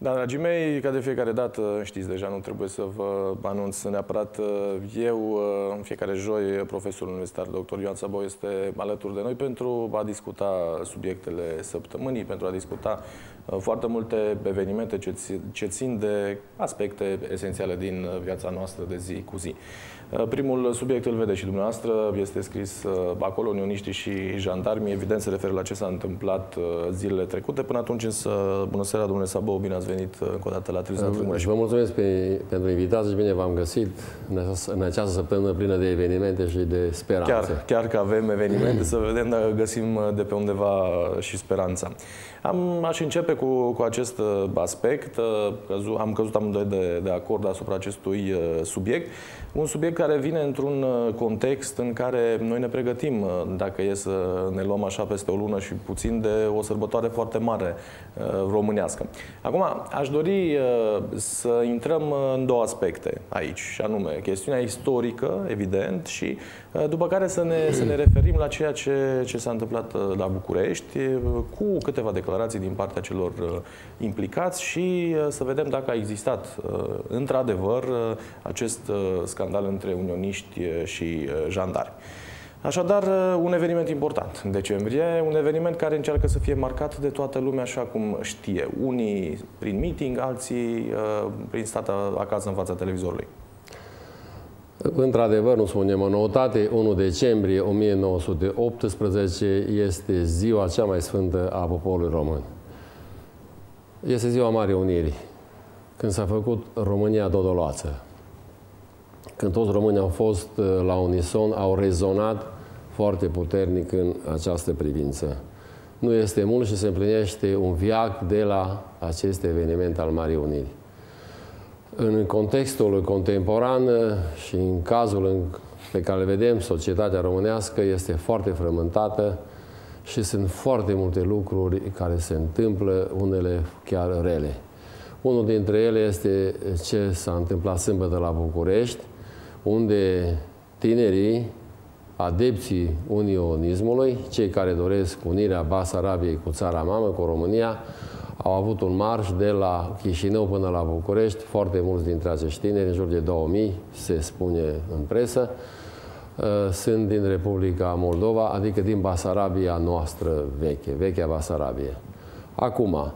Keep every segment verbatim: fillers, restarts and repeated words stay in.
Da, dragii mei, ca de fiecare dată, știți deja, nu trebuie să vă anunț neapărat. Eu, în fiecare joi, profesorul universitar doctor Ioan Sabău este alături de noi pentru a discuta subiectele săptămânii, pentru a discuta foarte multe evenimente ce, ce țin de aspecte esențiale din viața noastră de zi cu zi. Primul subiect îl vedeți și dumneavoastră, este scris acolo, unioniștii și jandarmii, evident se referă la ce s-a întâmplat zilele trecute. Până atunci însă, bună seara, domnule Sabău, bine ați venit încă o dată la Televiziunea Târgu Mureș. Vă mulțumesc pe, pentru invitație și bine v-am găsit în această, în această săptămână plină de evenimente și de speranțe. Chiar, chiar că avem evenimente, să vedem dacă găsim de pe undeva și speranța. Am, aș începe cu, cu acest aspect. Am căzut amândoi de, de acord asupra acestui subiect. Un subiect care vine într-un context în care noi ne pregătim, dacă e să ne luăm așa peste o lună și puțin, de o sărbătoare foarte mare românească. Acum, aș dori să intrăm în două aspecte aici, și anume chestiunea istorică, evident, și după care să ne, să ne referim la ceea ce, ce s-a întâmplat la București, cu câteva declarații din partea celor implicați și să vedem dacă a existat într-adevăr acest scandal între unioniști și jandarmi. Așadar, un eveniment important în decembrie, un eveniment care încearcă să fie marcat de toată lumea așa cum știe. Unii prin meeting, alții prin stat acasă în fața televizorului. Într-adevăr, nu spunem o noutate, unu decembrie o mie nouă sute optsprezece este ziua cea mai sfântă a poporului român. Este ziua Marii Unirii, când s-a făcut România dodoloață. Când toți românii au fost la unison, au rezonat foarte puternic în această privință. Nu este mult și se împlinește un veac de la acest eveniment al Marii Unirii. În contextul contemporan și în cazul pe care le vedem, societatea românească este foarte frământată și sunt foarte multe lucruri care se întâmplă, unele chiar rele. Unul dintre ele este ce s-a întâmplat sâmbătă la București, unde tinerii, adepții unionismului, cei care doresc unirea Basarabiei cu țara mamă, cu România, au avut un marș de la Chișinău până la București. Foarte mulți dintre acești tineri, în jur de două mii, se spune în presă, sunt din Republica Moldova, adică din Basarabia noastră veche, vechea Basarabie. Acum,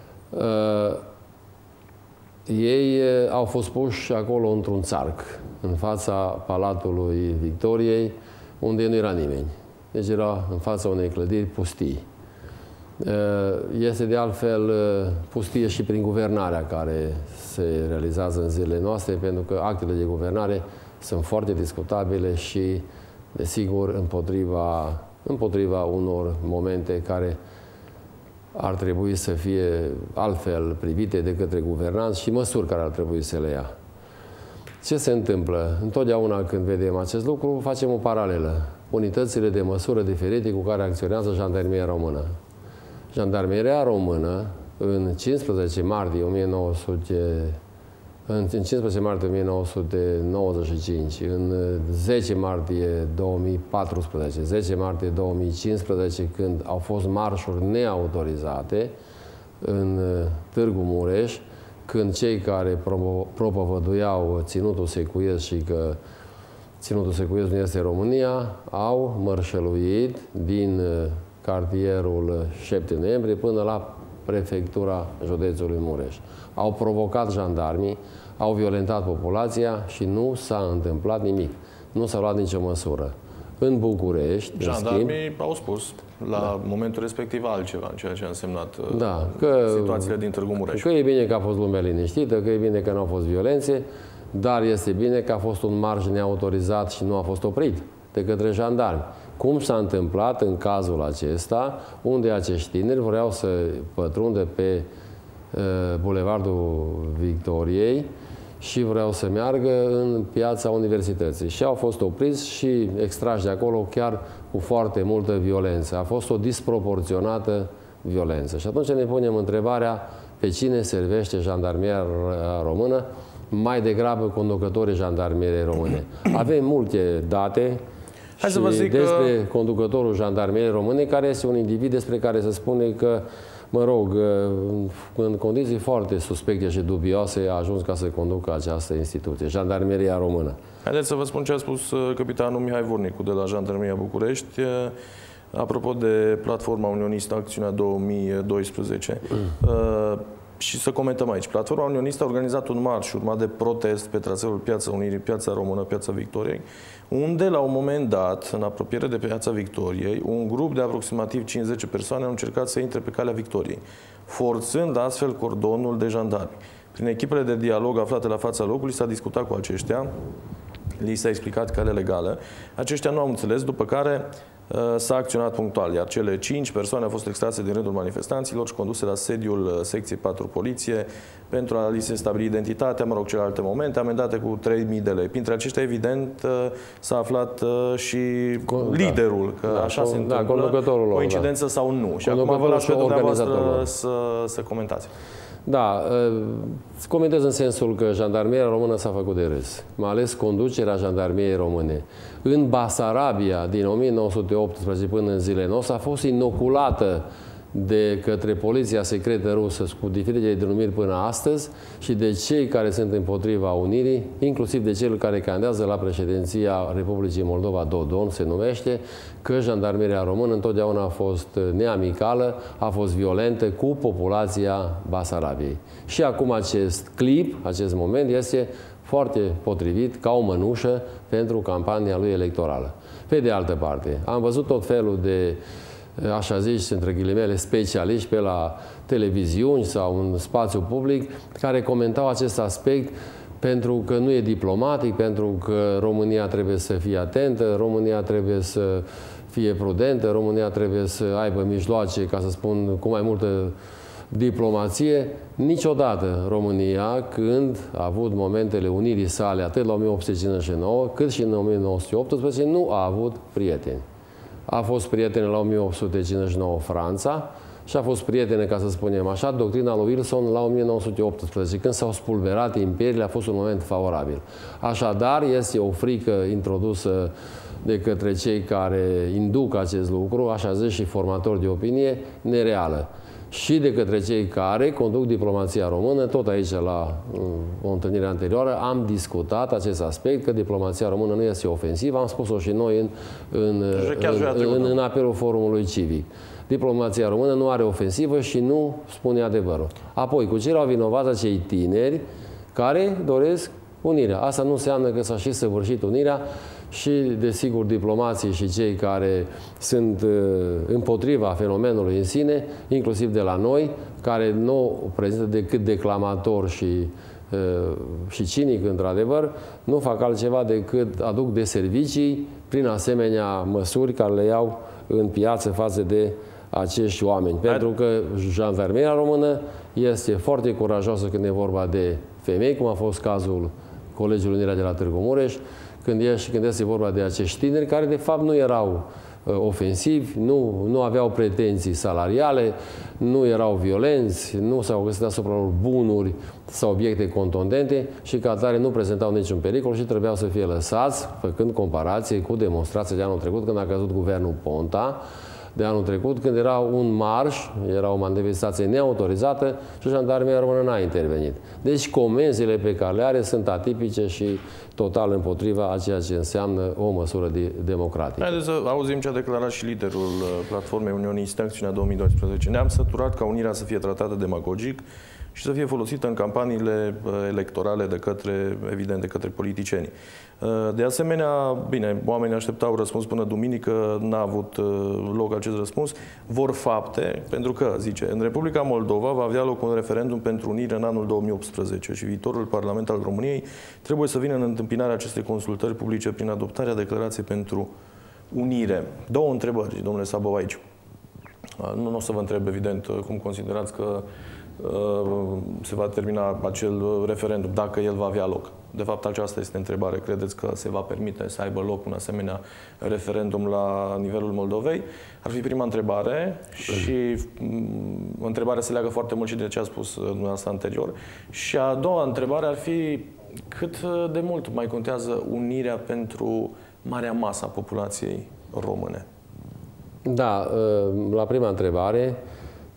ei au fost puși acolo într-un țarc, în fața Palatului Victoriei, unde nu era nimeni. Deci era în fața unei clădiri pustii. Este de altfel pustie și prin guvernarea care se realizează în zilele noastre, pentru că actele de guvernare sunt foarte discutabile și, desigur, împotriva, împotriva unor momente care ar trebui să fie altfel privite de către guvernanți și măsuri care ar trebui să le ia. Ce se întâmplă? Întotdeauna când vedem acest lucru, facem o paralelă. Unitățile de măsură diferite cu care acționează jandarmeria română. Jandarmeria română, în cincisprezece martie o mie nouă sute, în cincisprezece martie o mie nouă sute nouăzeci și cinci, în zece martie două mii paisprezece, zece martie două mii cincisprezece, când au fost marșuri neautorizate în Târgu Mureș, când cei care propovăduiau Ținutul Secuiesc și că Ținutul Secuiesc nu este România, au mărșăluit din cartierul șapte noiembrie până la prefectura județului Mureș. Au provocat jandarmii, au violentat populația și nu s-a întâmplat nimic. Nu s-a luat nicio măsură. În București, jandarmii în schimb, au spus la da. momentul respectiv altceva, în ceea ce a însemnat da, că, situațiile din Târgu Mureș. Că e bine că a fost lumea liniștită, că e bine că nu au fost violențe, dar este bine că a fost un marș neautorizat și nu a fost oprit de către jandarmi. Cum s-a întâmplat în cazul acesta, unde acești tineri vreau să pătrundă pe uh, Bulevardul Victoriei și vreau să meargă în piața Universității. Și au fost opriți și extrași de acolo chiar cu foarte multă violență. A fost o disproporționată violență. Și atunci ne punem întrebarea pe cine servește jandarmeria română, mai degrabă conducătorii jandarmeriei române. Avem multe date Hai și să vă zic despre că... conducătorul jandarmeriei române, care este un individ despre care se spune că mă rog, în condiții foarte suspecte și dubioase a ajuns ca să conducă această instituție, Jandarmeria Română. Haideți să vă spun ce a spus capitanul Mihai Vornicu de la Jandarmeria București apropo de platforma unionistă Acțiunea două mii doisprezece. Mm. Uh, și să comentăm aici. Platforma unionistă a organizat un marș urmat de protest pe traseul Piața Unirii, Piața Română, Piața Victoriei, unde, la un moment dat, în apropiere de Piața Victoriei, un grup de aproximativ cincizeci persoane au încercat să intre pe calea Victoriei, forțând astfel cordonul de jandarmi. Prin echipele de dialog aflate la fața locului s-a discutat cu aceștia, li s-a explicat calea legală. Aceștia nu au înțeles, după care s-a acționat punctual, iar cele cinci persoane au fost extrase din rândul manifestanților și conduse la sediul secției patru poliție pentru a li se stabili identitatea, mă rog, celelalte momente, amendate cu trei mii de lei. Printre aceștia, evident, s-a aflat și liderul, că da, așa se da, întâmplă, coincidență da. sau nu. Și acum vă las pe dumneavoastră să, să comentați. Da, comentez în sensul că Jandarmeria Română s-a făcut de râs, mai ales conducerea Jandarmeriei Române. În Basarabia, din o mie nouă sute optsprezece până în zilele noastre, a fost inoculată de către poliția secretă rusă cu diferite denumiri până astăzi și de cei care sunt împotriva unirii, inclusiv de cel care candidează la președinția Republicii Moldova, Dodon se numește, că Jandarmeria Română întotdeauna a fost neamicală, a fost violentă cu populația Basarabiei. Și acum acest clip, acest moment, este foarte potrivit ca o mănușă pentru campania lui electorală. Pe de altă parte, am văzut tot felul de așa zis, între ghilimele, specialiști pe la televiziuni sau în spațiu public, care comentau acest aspect pentru că nu e diplomatic, pentru că România trebuie să fie atentă, România trebuie să fie prudentă, România trebuie să aibă mijloace, ca să spun, cu mai multă diplomație. Niciodată România, când a avut momentele unirii sale, atât la o mie opt sute cincizeci și nouă, cât și în o mie nouă sute optsprezece, nu a avut prieteni. A fost prietene la o mie opt sute cincizeci și nouă Franța și a fost prietene, ca să spunem așa, doctrina lui Wilson la o mie nouă sute optsprezece. Când s-au spulberat imperiile, a fost un moment favorabil. Așadar, este o frică introdusă de către cei care induc acest lucru, așa zis și formatori de opinie, nereală. Și de către cei care conduc diplomația română, tot aici la o întâlnire anterioară, am discutat acest aspect, că diplomația română nu este ofensivă, am spus-o și noi în, în, în, în, în apelul forumului civic. Diplomația română nu are ofensivă și nu spune adevărul. Apoi, cu ce erau vinovați acei tineri care doresc unirea? Asta nu înseamnă că s-a și săvârșit unirea și, desigur, diplomații și cei care sunt uh, împotriva fenomenului în sine, inclusiv de la noi, care nu prezintă decât declamator și, uh, și cinic, într-adevăr, nu fac altceva decât aduc de servicii prin asemenea măsuri care le iau în piață față de acești oameni. Dar... Pentru că Jandarmeria Română este foarte curajoasă când e vorba de femei, cum a fost cazul Colegiului Unirea de la Târgu Mureș, când e, și când este vorba de acești tineri care de fapt nu erau uh, ofensivi, nu, nu aveau pretenții salariale, nu erau violenți, nu s-au găsit asupra lor bunuri sau obiecte contundente și ca atare nu prezentau niciun pericol și trebuiau să fie lăsați, făcând comparație cu demonstrația de anul trecut când a căzut guvernul Ponta, de anul trecut, când era un marș, era o manifestație neautorizată și Jandarmeria Română n-a intervenit. Deci comenzile pe care le are sunt atipice și total împotriva a ceea ce înseamnă o măsură de democratică. Haideți să auzim ce a declarat și liderul Platformei Unioniste Acțiunea două mii doisprezece. Ne-am săturat ca unirea să fie tratată demagogic și să fie folosită în campaniile electorale de către, evident, de către politicieni. De asemenea, bine, oamenii așteptau răspuns până duminică, n-a avut loc acest răspuns. Vor fapte, pentru că, zice, în Republica Moldova va avea loc un referendum pentru unire în anul două mii optsprezece și viitorul Parlament al României trebuie să vină în întâmpinarea acestei consultări publice prin adoptarea declarației pentru unire. Două întrebări, domnule Sabău, aici. Nu, nu o să vă întreb, evident, cum considerați că se va termina acel referendum, dacă el va avea loc. De fapt, aceasta este întrebare. Credeți că se va permite să aibă loc un asemenea referendum la nivelul Moldovei? Ar fi prima întrebare și întrebarea se leagă foarte mult și de ce a spus dumneavoastră anterior. Și a doua întrebare ar fi cât de mult mai contează unirea pentru marea masă a populației române? Da, la prima întrebare,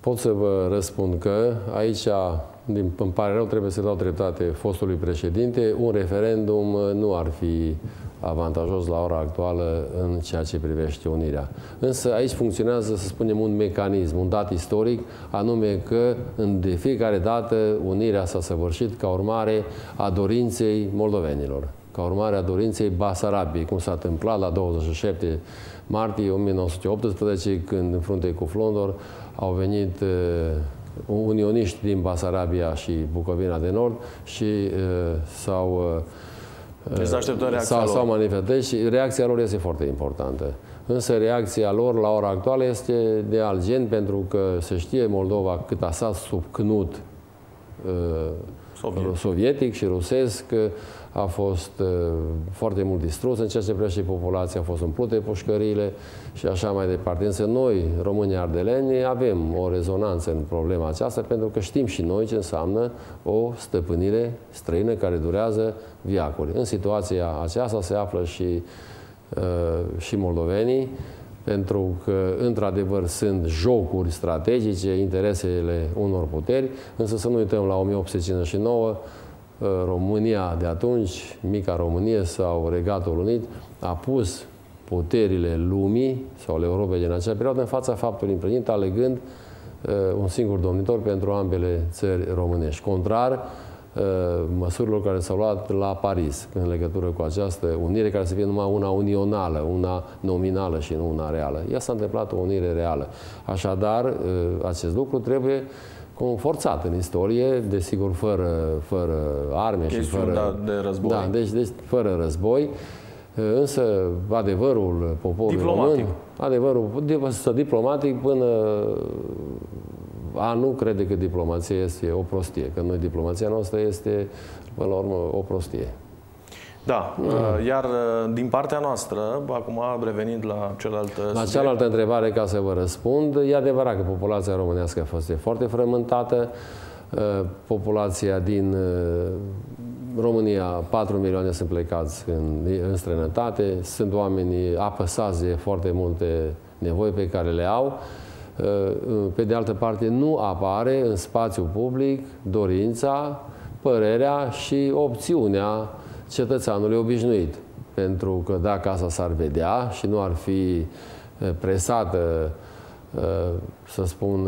Pot să vă răspund că aici, îmi pare rău, trebuie să dau dreptate fostului președinte, un referendum nu ar fi avantajos la ora actuală în ceea ce privește unirea. Însă aici funcționează, să spunem, un mecanism, un dat istoric, anume că de fiecare dată unirea s-a săvârșit ca urmare a dorinței moldovenilor, ca urmare a dorinței Basarabiei, cum s-a întâmplat la douăzeci și șapte martie o mie nouă sute optsprezece, când în frunte cu Flondor au venit uh, unioniști din Basarabia și Bucovina de Nord și uh, s-au uh, Deci așteptăm reacția lor. S-au manifestat și reacția lor este foarte importantă. Însă reacția lor la ora actuală este de alt gen, pentru că se știe Moldova cât a stat sub cnut uh, sovietic. sovietic și rusesc, a fost uh, foarte mult distrus în ceea ce privește populația, a fost umplute pușcăriile și așa mai departe. Însă noi, românii ardeleni, avem o rezonanță în problema aceasta, pentru că știm și noi ce înseamnă o stăpânire străină care durează viacuri. În situația aceasta se află și, uh, și moldovenii, pentru că, într-adevăr, sunt jocuri strategice, interesele unor puteri, însă să nu uităm, la o mie opt sute cincizeci și nouă, România de atunci, mica Românie sau Regatul Unit, a pus puterile lumii sau ale Europei din acea perioadă în fața faptului împlinit, alegând uh, un singur domnitor pentru ambele țări românești. Contrar uh, măsurilor care s-au luat la Paris în legătură cu această unire, care să fie numai una unională, una nominală și nu una reală. Ea s-a întâmplat o unire reală. Așadar, uh, acest lucru trebuie forțat în istorie, desigur, fără, fără arme și fără... Da, de război. Da, deci, deci fără război. Însă adevărul poporului diplomatic. român, adevărul diplomatic până a nu crede că diplomația este o prostie, că noi diplomația noastră este, până la urmă, o prostie. Da, mm. iar din partea noastră, acum revenind la celălalt La subiect. cealaltă întrebare, ca să vă răspund, e adevărat că populația românească a fost foarte frământată. Populația din România, patru milioane sunt plecați în, în străinătate, sunt oameni apăsați de foarte multe nevoi pe care le au. Pe de altă parte, nu apare în spațiul public dorința, părerea și opțiunea cetățeanului obișnuit. Pentru că dacă asta s-ar vedea și nu ar fi presată, să spun,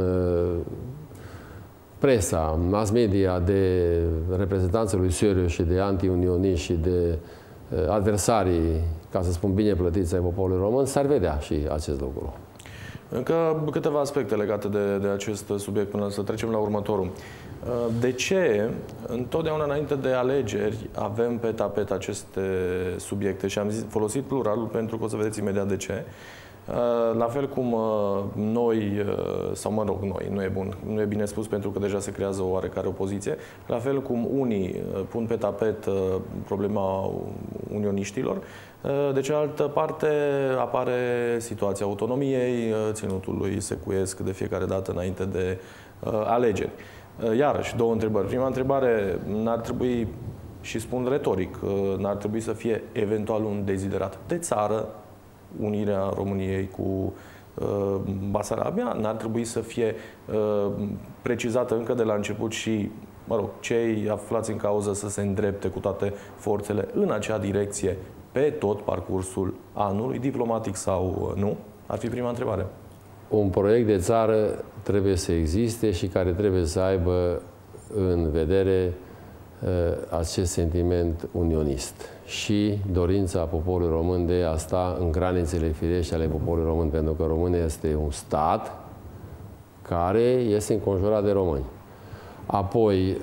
presa, mass media de reprezentanții lui Soriu și de anti-unioniști și de adversarii, ca să spun, bine plătiți ai poporului român, s-ar vedea și acest lucru. Încă câteva aspecte legate de, de acest subiect până să trecem la următorul. De ce întotdeauna înainte de alegeri avem pe tapet aceste subiecte? Și am zis, folosit pluralul pentru că o să vedeți imediat de ce. La fel cum noi, sau mă rog, noi, nu e bun, nu e bine spus pentru că deja se creează o oarecare opoziție, la fel cum unii pun pe tapet problema unioniștilor, de cealaltă parte apare situația autonomiei, ținutului secuiesc de fiecare dată înainte de alegeri. Iarăși, două întrebări. Prima întrebare, n-ar trebui, și spun retoric, n-ar trebui să fie eventual un deziderat de țară unirea României cu uh, Basarabia? N-ar trebui să fie uh, precizată încă de la început și, mă rog, cei aflați în cauză să se îndrepte cu toate forțele în acea direcție pe tot parcursul anului, diplomatic sau nu? Ar fi prima întrebare. Un proiect de țară trebuie să existe și care trebuie să aibă în vedere uh, acest sentiment unionist și dorința poporului român de a sta în granițele firești ale poporului român, pentru că România este un stat care este înconjurat de români. Apoi,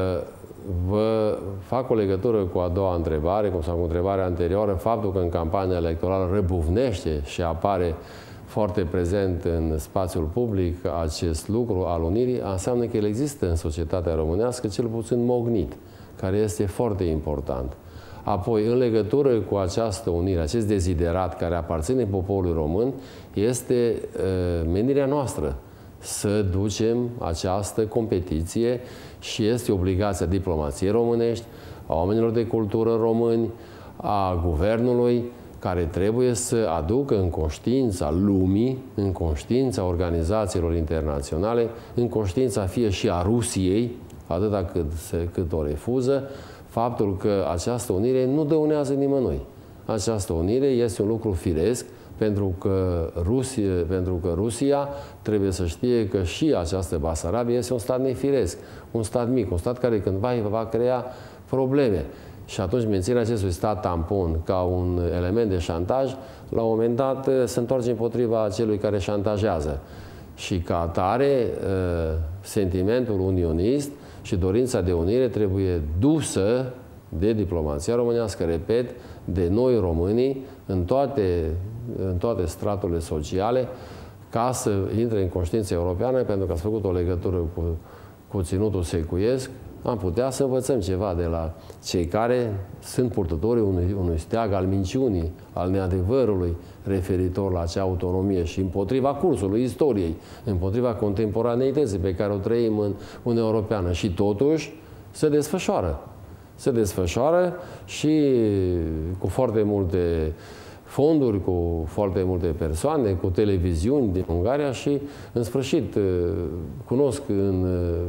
vă fac o legătură cu a doua întrebare, cum sau cu întrebarea anterioară, faptul că în campania electorală răbufnește și apare foarte prezent în spațiul public acest lucru al unirii, înseamnă că el există în societatea românească, cel puțin mognit, care este foarte important. Apoi, în legătură cu această unire, acest deziderat care aparține poporului român, este uh, menirea noastră să ducem această competiție și este obligația diplomației românești, a oamenilor de cultură români, a guvernului, care trebuie să aducă în conștiința lumii, în conștiința organizațiilor internaționale, în conștiința fie și a Rusiei, atâta cât, se, cât o refuză, faptul că această unire nu dăunează nimănui. Această unire este un lucru firesc, pentru că, Rusia, pentru că Rusia trebuie să știe că și această Basarabie este un stat nefiresc, un stat mic, un stat care cândva va crea probleme. Și atunci menținerea acestui stat tampon ca un element de șantaj, la un moment dat se întoarce împotriva celui care șantajează. Și ca atare, sentimentul unionist și dorința de unire trebuie dusă de diplomația românească, repet, de noi românii, în toate, în toate straturile sociale, ca să intre în conștiința europeană, pentru că ați făcut o legătură cu, cu ținutul secuiesc, am putea să învățăm ceva de la cei care sunt purtătorii unui, unui steag al minciunii, al neadevărului referitor la acea autonomie și împotriva cursului istoriei, împotriva contemporaneității pe care o trăim în Uniunea Europeană. Și totuși se desfășoară. Se desfășoară și cu foarte multe fonduri, cu foarte multe persoane, cu televiziuni din Ungaria și, în sfârșit, cunosc în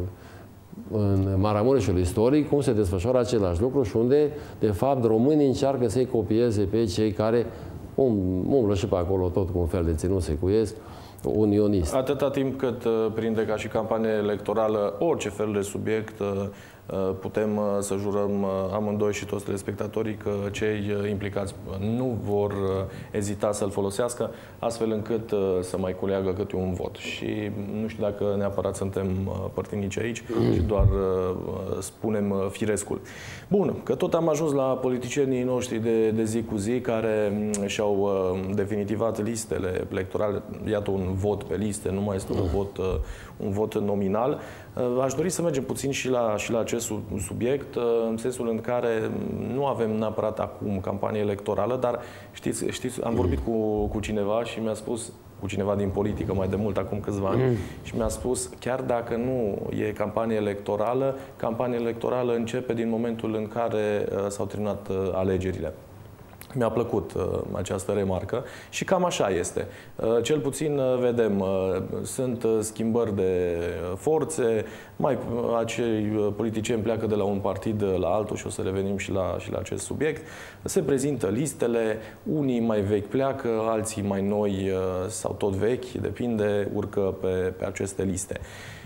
în Maramureșul istoric, cum se desfășoară același lucru și unde, de fapt, românii încearcă să-i copieze pe cei care um, umblă și pe acolo tot cu un fel de ținut secuiesc, unionist. Atâta timp cât prinde ca și campanie electorală orice fel de subiect, putem să jurăm amândoi și toți telespectatorii că cei implicați nu vor ezita să-l folosească, astfel încât să mai culeagă câte un vot. Și nu știu dacă neapărat suntem părtinici aici, mm. ci doar spunem firescul. Bun, că tot am ajuns la politicienii noștri de, de zi cu zi, care și-au definitivat listele electorale. Iată, un vot pe liste, nu mai este un vot, un vot nominal. Aș dori să mergem puțin și la, și la acest subiect, în sensul în care nu avem neapărat acum campanie electorală, dar știți, știți am vorbit cu, cu cineva și mi-a spus, cu cineva din politică mai de mult, acum câțiva ani, mm. și mi-a spus, chiar dacă nu e campanie electorală, campania electorală începe din momentul în care uh, s-au terminat uh, alegerile. Mi-a plăcut uh, această remarcă și cam așa este. Uh, cel puțin uh, vedem, uh, sunt uh, schimbări de uh, forțe, mai uh, acei uh, politicieni pleacă de la un partid uh, la altul și o să revenim și la, și la acest subiect. Se prezintă listele, unii mai vechi pleacă, alții mai noi uh, sau tot vechi, depinde, urcă pe, pe aceste liste.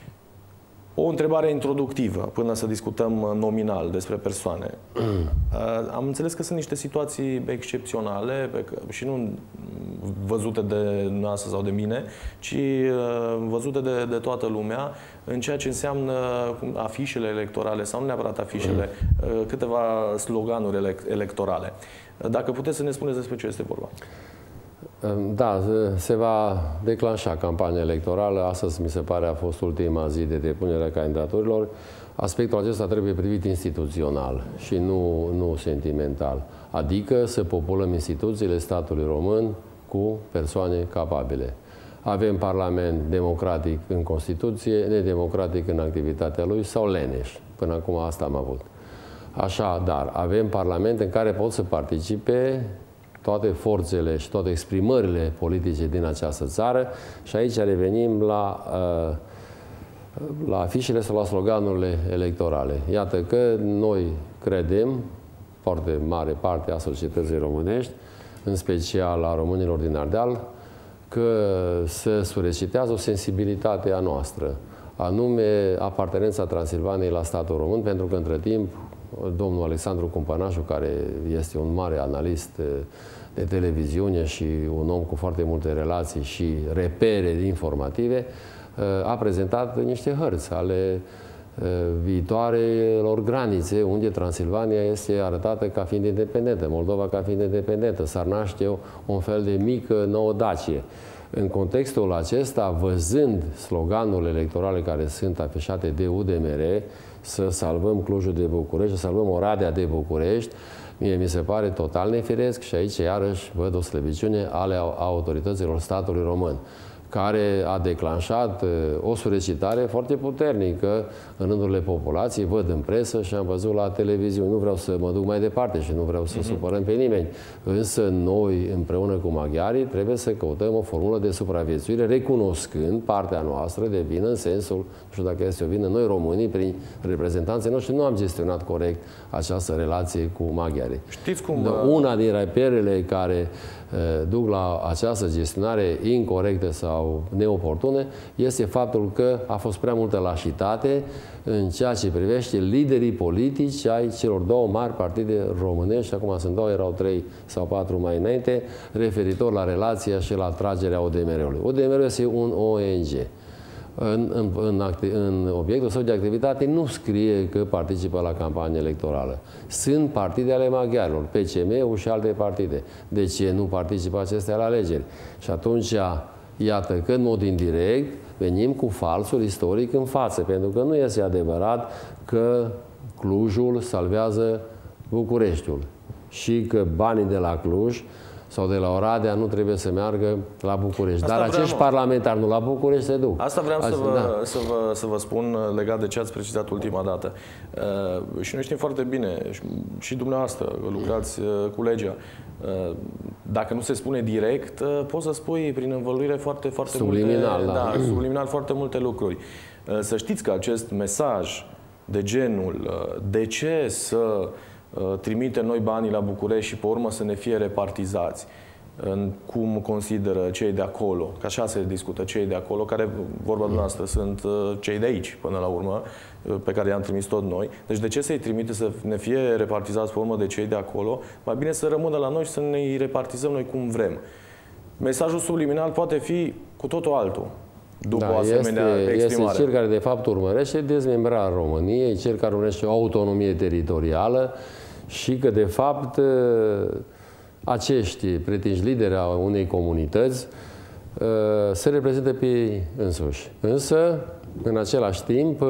O întrebare introductivă, până să discutăm nominal despre persoane. Am înțeles că sunt niște situații excepționale și nu văzute de noastră sau de mine, ci văzute de, de toată lumea în ceea ce înseamnă afișele electorale sau nu neapărat afișele, câteva sloganuri electorale. Dacă puteți să ne spuneți despre ce este vorba. Da, se va declanșa campania electorală. Astăzi, mi se pare, a fost ultima zi de depunere a candidaturilor. Aspectul acesta trebuie privit instituțional și nu, nu sentimental. Adică să populăm instituțiile statului român cu persoane capabile. Avem Parlament democratic în Constituție, nedemocratic în activitatea lui sau leneș. Până acum asta am avut. Așadar, avem Parlament în care pot să participe toate forțele și toate exprimările politice din această țară și aici revenim la, la afișele sau la sloganurile electorale. Iată că noi credem, foarte mare parte a societății românești, în special a românilor din Ardeal, că se surecitează o sensibilitate a noastră, anume apartenența Transilvaniei la statul român, pentru că între timp domnul Alexandru Cumpănașu, care este un mare analist de televiziune și un om cu foarte multe relații și repere informative, a prezentat niște hărți ale viitoarelor granițe, unde Transilvania este arătată ca fiind independentă, Moldova ca fiind independentă, s-ar naște un fel de mică nouă Dacie. În contextul acesta, văzând sloganurile electorale care sunt afișate de U D M R, să salvăm Clujul de București, să salvăm Oradea de București, mie mi se pare total nefiresc și aici iarăși văd o slăbiciune ale autorităților statului român, care a declanșat o solicitare foarte puternică în rândurile populației, văd în presă și am văzut la televiziune. Nu vreau să mă duc mai departe și nu vreau să uh-huh. supărăm pe nimeni. Însă noi, împreună cu maghiarii, trebuie să căutăm o formulă de supraviețuire, recunoscând partea noastră de vină, în sensul, nu știu dacă este o vină, noi românii, prin reprezentanții noștri, nu am gestionat corect această relație cu maghiarii. Știți cum... Una din reperele care duc la această gestionare incorrectă sau neoportună este faptul că a fost prea multă lașitate în ceea ce privește liderii politici ai celor două mari partide românești, acum sunt două, erau trei sau patru mai înainte, referitor la relația și la tragerea O D M R-ului. O D M R-ul este un O N G. În, în, în, în obiectul său de activitate nu scrie că participă la campanie electorală. Sunt partide ale maghiarilor, P C M-ul și alte partide. De ce nu participă acestea la alegeri? Și atunci, iată că în mod indirect venim cu falsul istoric în față, pentru că nu este adevărat că Clujul salvează Bucureștiul și că banii de la Cluj sau de la Oradea nu trebuie să meargă la București. Asta Dar acești parlamentari nu la București se duc. Asta vreau Asta, să, vă, da. să, vă, să vă spun legat de ce ați precizat ultima dată. Uh, și noi știm foarte bine, și, și dumneavoastră lucrați uh, cu legea, uh, dacă nu se spune direct, uh, poți să spui prin învăluire foarte, foarte subliminal, multe, da. Da, subliminal foarte multe lucruri. Uh, să știți că acest mesaj de genul uh, de ce să trimite noi banii la București și pe urmă să ne fie repartizați, în cum consideră cei de acolo, că așa se discută, cei de acolo, care, vorba dumneavoastră, sunt cei de aici, până la urmă, pe care i-am trimis tot noi. Deci de ce să-i trimite să ne fie repartizați pe urmă de cei de acolo? Mai bine să rămână la noi și să ne repartizăm noi cum vrem. Mesajul subliminal poate fi cu totul altul. După da, o asemenea este, exprimare. este cel care de fapt urmărește dezmembrarea României, cel care urmărește o autonomie teritorială și că de fapt acești pretinși lideri a unei comunități se reprezintă pe ei însuși. Însă, în același timp,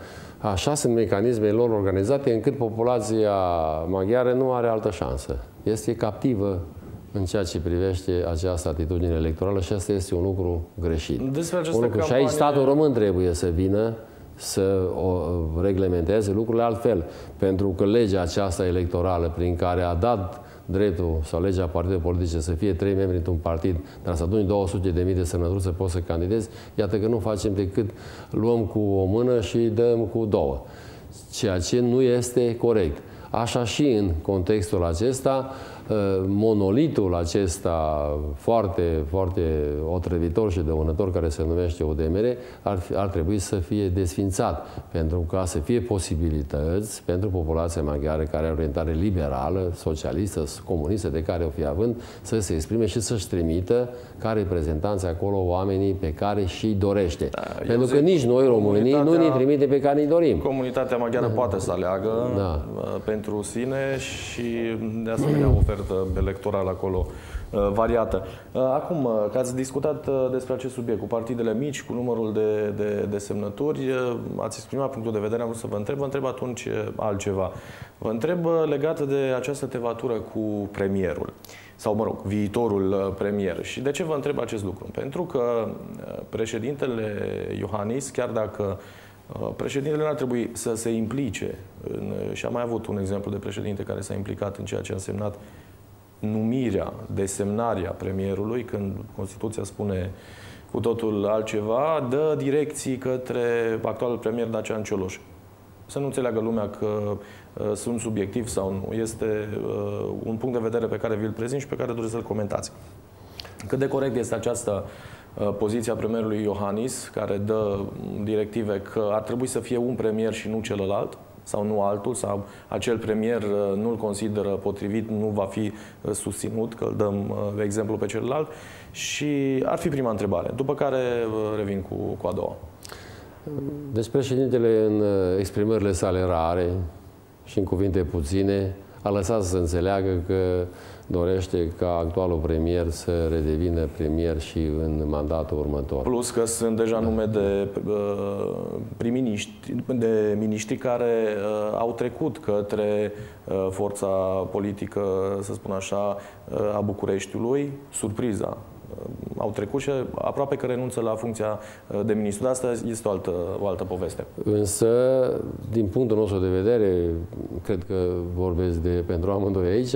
așa sunt mecanismele lor organizate încât populația maghiară nu are altă șansă. Este captivă în ceea ce privește această atitudine electorală și asta este un lucru greșit. Despre această un lucru. campanie... Și aici statul român trebuie să vină să o reglementeze lucrurile altfel. Pentru că legea aceasta electorală prin care a dat dreptul sau legea partidelor politice să fie trei membri într-un partid, dar să aduni două sute de mii de semnături să poți să candidezi, iată că nu facem decât luăm cu o mână și dăm cu două. Ceea ce nu este corect. Așa și în contextul acesta, monolitul acesta foarte, foarte otrăvitor și dăunător care se numește O D M R ar, ar trebui să fie desfințat pentru ca să fie posibilități pentru populația maghiară care are orientare liberală, socialistă, comunistă, de care o fi având, să se exprime și să-și trimită ca reprezentanți acolo oamenii pe care și-i dorește. Da, pentru că nici noi, românii, nu ne trimite pe care ni dorim. Comunitatea maghiară da. poate să aleagă da. pentru sine și de asemenea ofertă electorală acolo variată. Acum, că ați discutat despre acest subiect cu partidele mici, cu numărul de, de, de semnături, ați exprimat punctul de vedere, am vrut să vă întreb, vă întreb atunci altceva. Vă întreb legat de această tevatură cu premierul, sau mă rog, viitorul premier. Și de ce vă întreb acest lucru? Pentru că președintele Iohannis, chiar dacă președintele n-ar trebui să se implice, în, și am mai avut un exemplu de președinte care s-a implicat în ceea ce a însemnat numirea, desemnarea premierului, când Constituția spune cu totul altceva, dă direcții către actualul premier Dacian Cioloș. Să nu înțeleagă lumea că uh, sunt subiectiv sau nu. Este uh, un punct de vedere pe care vi-l prezint și pe care doresc să-l comentați. Cât de corect este această uh, poziția premierului Iohannis, care dă directive că ar trebui să fie un premier și nu celălalt, sau nu altul, sau acel premier nu-l consideră potrivit, nu va fi susținut, că îl dăm exemplu pe celălalt. Și ar fi prima întrebare, după care revin cu, cu a doua. Deci președintele, în exprimările sale rare și în cuvinte puține, a lăsat să înțeleagă că dorește ca actualul premier să redevină premier și în mandatul următor. Plus că sunt deja nume de uh, prim-miniștri, de miniștri care uh, au trecut către uh, forța politică, să spun așa, uh, a Bucureștiului. Surpriza au trecut și aproape că renunță la funcția de ministru. Dar asta este o altă, o altă poveste. Însă, din punctul nostru de vedere, cred că vorbesc de pentru amândoi aici,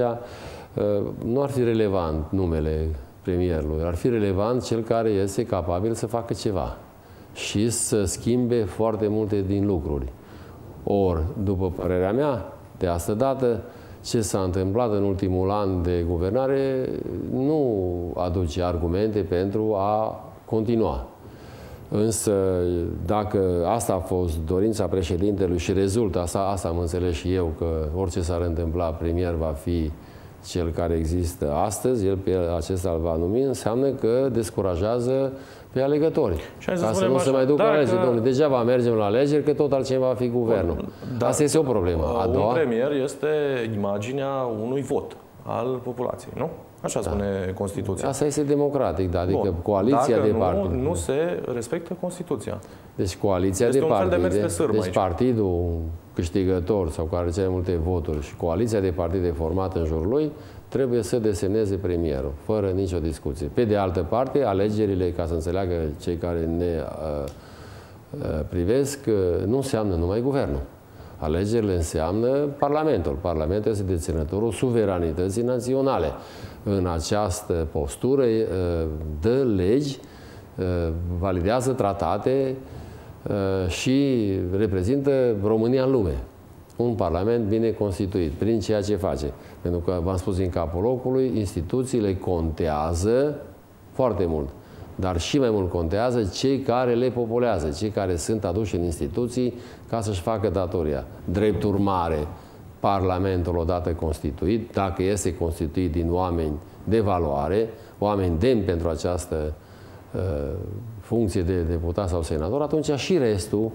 nu ar fi relevant numele premierului. Ar fi relevant cel care este capabil să facă ceva și să schimbe foarte multe din lucruri. Ori, după părerea mea, de asta dată, ce s-a întâmplat în ultimul an de guvernare nu aduce argumente pentru a continua. Însă, dacă asta a fost dorința președintelui și rezultă, asta, asta am înțeles și eu, că orice s-ar întâmpla, premier va fi cel care există astăzi, el pe acesta îl va numi, înseamnă că descurajează pe alegători. Ca să, să nu se mai ducă la alegeri. Domnule, degeaba mergem la alegeri, că tot altcineva va fi guvernul. Da, asta este o problemă. A doua... Un premier este imaginea unui vot al populației, nu? Așa da. spune Constituția. Asta este democratic, da, adică Bun. coaliția Dacă de partide. Nu, nu se respectă Constituția. Deci coaliția este de partide, de de deci aici. partidul câștigător sau care are cele multe voturi și coaliția de partide formată în jurul lui trebuie să desemneze premierul, fără nicio discuție. Pe de altă parte, alegerile, ca să înțeleagă cei care ne uh, uh, privesc, uh, nu înseamnă numai guvernul. Alegerile înseamnă Parlamentul. Parlamentul este deținătorul suveranității naționale. În această postură uh, dă legi, uh, validează tratate uh, și reprezintă România în lume. Un parlament bine constituit, prin ceea ce face. Pentru că, v-am spus din capul locului, instituțiile contează foarte mult. Dar și mai mult contează cei care le populează, cei care sunt aduși în instituții ca să-și facă datoria. Drept urmare, Parlamentul odată constituit, dacă este constituit din oameni de valoare, oameni demni pentru această uh, funcție de deputat sau senator, atunci și restul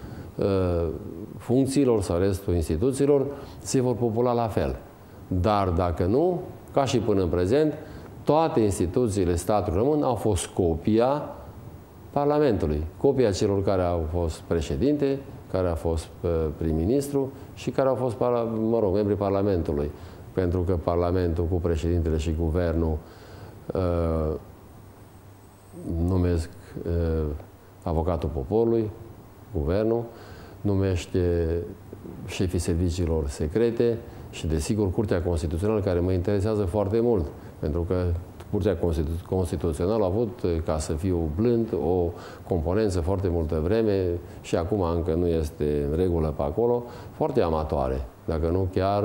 uh, funcțiilor sau restul instituțiilor se vor popula la fel. Dar dacă nu, ca și până în prezent, toate instituțiile statului român au fost copia Parlamentului. Copia celor care au fost președinte, care au fost prim-ministru și care au fost, mă rog, membrii Parlamentului. Pentru că Parlamentul cu președintele și guvernul uh, numesc uh, avocatul poporului, guvernul, numește șefii serviciilor secrete și, desigur, Curtea Constituțională, care mă interesează foarte mult, pentru că Curtea Constitu Constituțională a avut, ca să fiu blând, o componență foarte multă vreme și acum încă nu este în regulă pe acolo, foarte amatoare, dacă nu chiar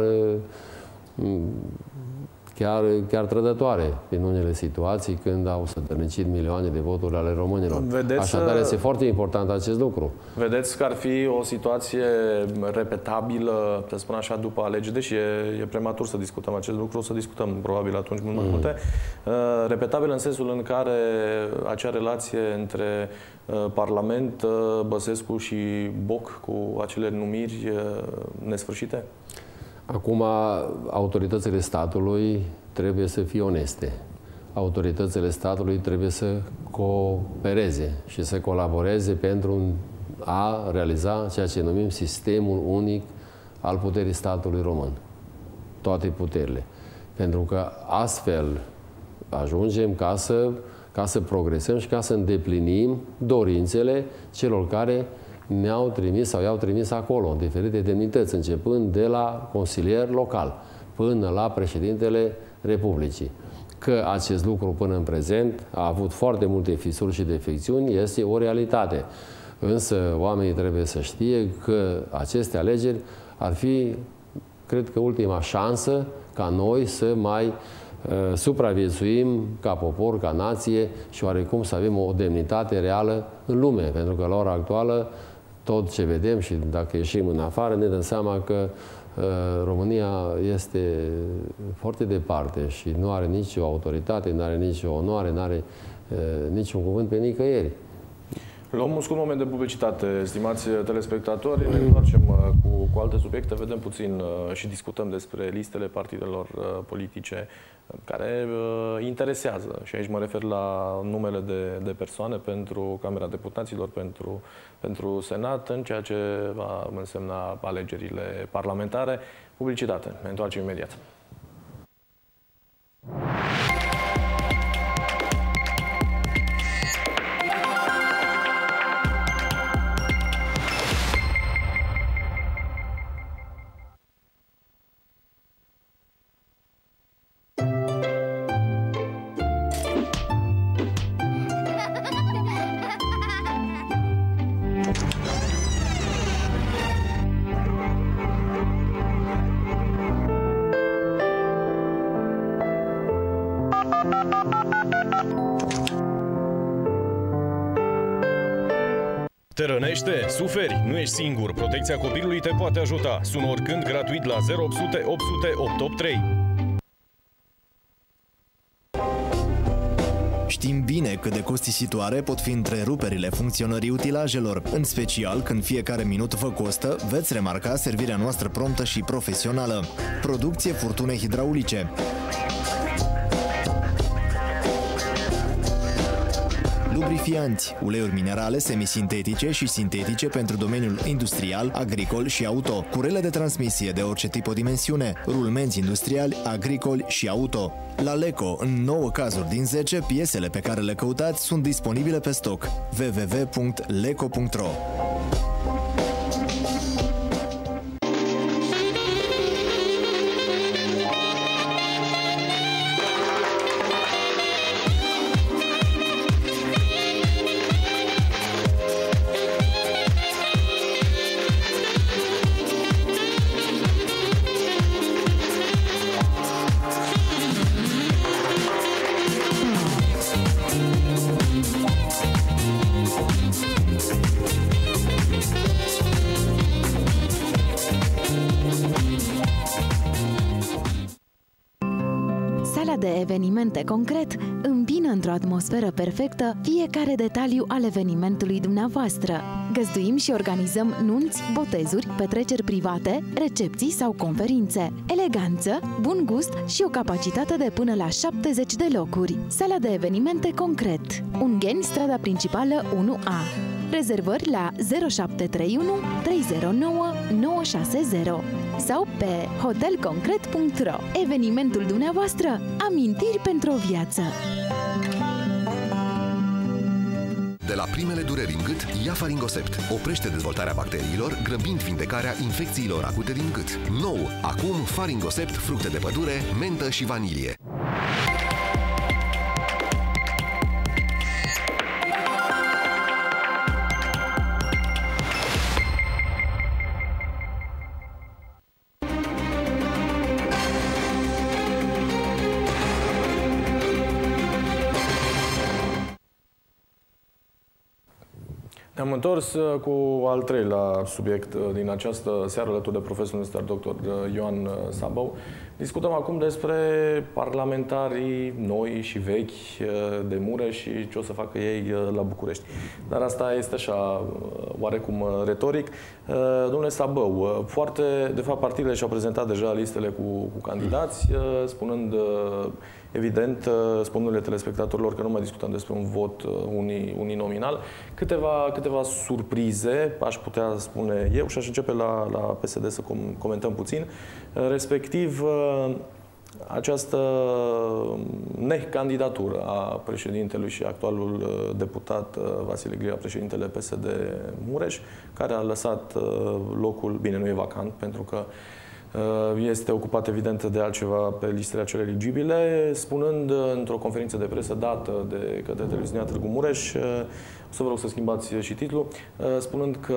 chiar, chiar trădătoare în unele situații când au sădărnicit milioane de voturi ale românilor. Vedeți, Așadar, este foarte important acest lucru. Vedeți că ar fi o situație repetabilă, să spun așa, după alegeri, deși e, e prematur să discutăm acest lucru, o să discutăm probabil atunci mult mai multe, mm. repetabil în sensul în care acea relație între Parlament, Băsescu și Boc cu acele numiri nesfârșite? Acum, autoritățile statului trebuie să fie oneste. Autoritățile statului trebuie să coopereze și să colaboreze pentru a realiza ceea ce numim sistemul unic al puterii statului român. Toate puterile. Pentru că astfel ajungem ca să, ca să progresăm și ca să îndeplinim dorințele celor care ne-au trimis sau i-au trimis acolo, în diferite demnități, începând de la consilier local până la președintele Republicii. Că acest lucru până în prezent a avut foarte multe fisuri și defecțiuni, este o realitate. Însă oamenii trebuie să știe că aceste alegeri ar fi, cred că, ultima șansă ca noi să mai uh, supraviețuim ca popor, ca nație și oarecum să avem o demnitate reală în lume. Pentru că la ora actuală tot ce vedem și dacă ieșim în afară ne dăm seama că uh, România este foarte departe și nu are nicio autoritate, nu are nicio onoare, nu are uh, niciun cuvânt pe nicăieri. Luăm un scurt moment de publicitate, stimați telespectatori, ne întoarcem cu, cu alte subiecte, vedem puțin și discutăm despre listele partidelor politice care interesează. Și aici mă refer la numele de, de persoane pentru Camera Deputaților, pentru, pentru Senat, în ceea ce va însemna alegerile parlamentare. Publicitate. Ne întoarcem imediat. Te rănește? Suferi? Nu ești singur. Protecția copilului te poate ajuta. Sună oricând gratuit la zero opt sute opt sute opt opt trei. Știm bine cât de costisitoare pot fi întreruperile funcționării utilajelor, în special când fiecare minut vă costă, veți remarca servirea noastră promptă și profesională. Producție furtune hidraulice. Lubrifianți, uleiuri minerale, semisintetice și sintetice pentru domeniul industrial, agricol și auto, curele de transmisie de orice tip o dimensiune, rulmenți industriali, agricoli și auto. La Leco, în nouă cazuri din zece, piesele pe care le căutați sunt disponibile pe stoc. w w w punct leco punct ro. de evenimente concret îmbină într-o atmosferă perfectă fiecare detaliu al evenimentului dumneavoastră. Găzduim și organizăm nunți, botezuri, petreceri private, recepții sau conferințe. Eleganță, bun gust și o capacitate de până la șaptezeci de locuri. Sala de evenimente concret. Ungheni, strada principală unu A. Rezervări la zero șapte trei unu trei zero nouă nouă șase zero sau pe hotel concret punct ro. Evenimentul dumneavoastră, amintiri pentru o viață. De la primele dureri în gât, ia Faringosept. Oprește dezvoltarea bacteriilor, grăbind vindecarea infecțiilor acute din gât. Nou, acum Faringosept, fructe de pădure, mentă și vanilie. Ne-am întors cu al treilea subiect din această seară alături de profesorul universitar doctor Ioan Sabău. Discutăm acum despre parlamentarii noi și vechi de Mureș și ce o să facă ei la București. Dar asta este așa oarecum retoric. Domnule Sabău, foarte, de fapt partidele și-au prezentat deja listele cu, cu candidați, spunând evident, spunându-le telespectatorilor că nu mai discutăm despre un vot uninominal. Câteva, câteva surprize, aș putea spune eu, și aș începe la, la P S D să com comentăm puțin, respectiv această necandidatură a președintelui și actualul deputat Vasile Grilea, președintele P S D Mureș, care a lăsat locul, bine, nu e vacant, pentru că este ocupat evident de altceva pe listele acelea eligibile, spunând într-o conferință de presă dată de către televiziunea Târgu Mureș, o să vă rog să schimbați și titlul, spunând că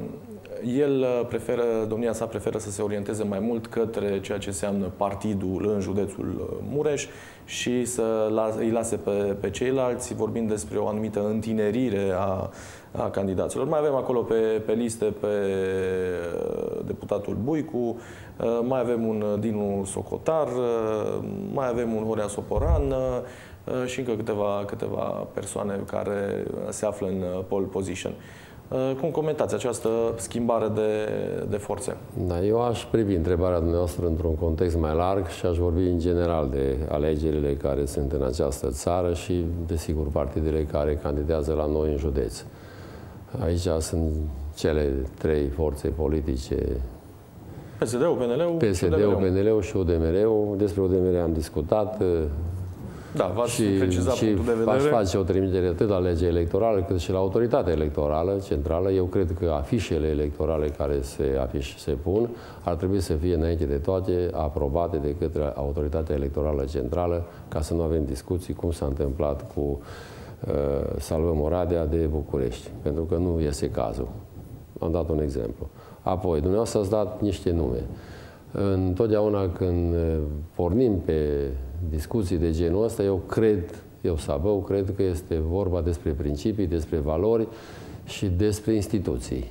el preferă, domnia sa preferă să se orienteze mai mult către ceea ce înseamnă partidul în județul Mureș și să îi lase pe, pe ceilalți, vorbind despre o anumită întinerire a, a candidaților. Mai avem acolo pe, pe liste pe deputatul Buicu, mai avem un Dinu Socotar, mai avem un Horea Soporan și încă câteva, câteva persoane care se află în pole position. Cum comentați această schimbare de, de forțe? Da, eu aș privi întrebarea dumneavoastră într-un context mai larg și aș vorbi în general de alegerile care sunt în această țară și, desigur, partidele care candidează la noi în județ. Aici sunt cele trei forțe politice: P S D-ul, P N L-ul, P S D-ul, P N L-ul și U D M R-ul. Despre U D M R am discutat. Da, v-ați precizat și punctul de vedere. aș face o trimitere atât la legea electorală cât și la autoritatea electorală centrală. Eu cred că afișele electorale care se, afiș, se pun ar trebui să fie înainte de toate aprobate de către autoritatea electorală centrală, ca să nu avem discuții cum s-a întâmplat cu uh, Salvăm Oradea de București, pentru că nu este cazul. Am dat un exemplu. Apoi, dumneavoastră ați dat niște nume. Întotdeauna când pornim pe discuții de genul ăsta, eu cred, eu Sabău, cred că este vorba despre principii, despre valori și despre instituții.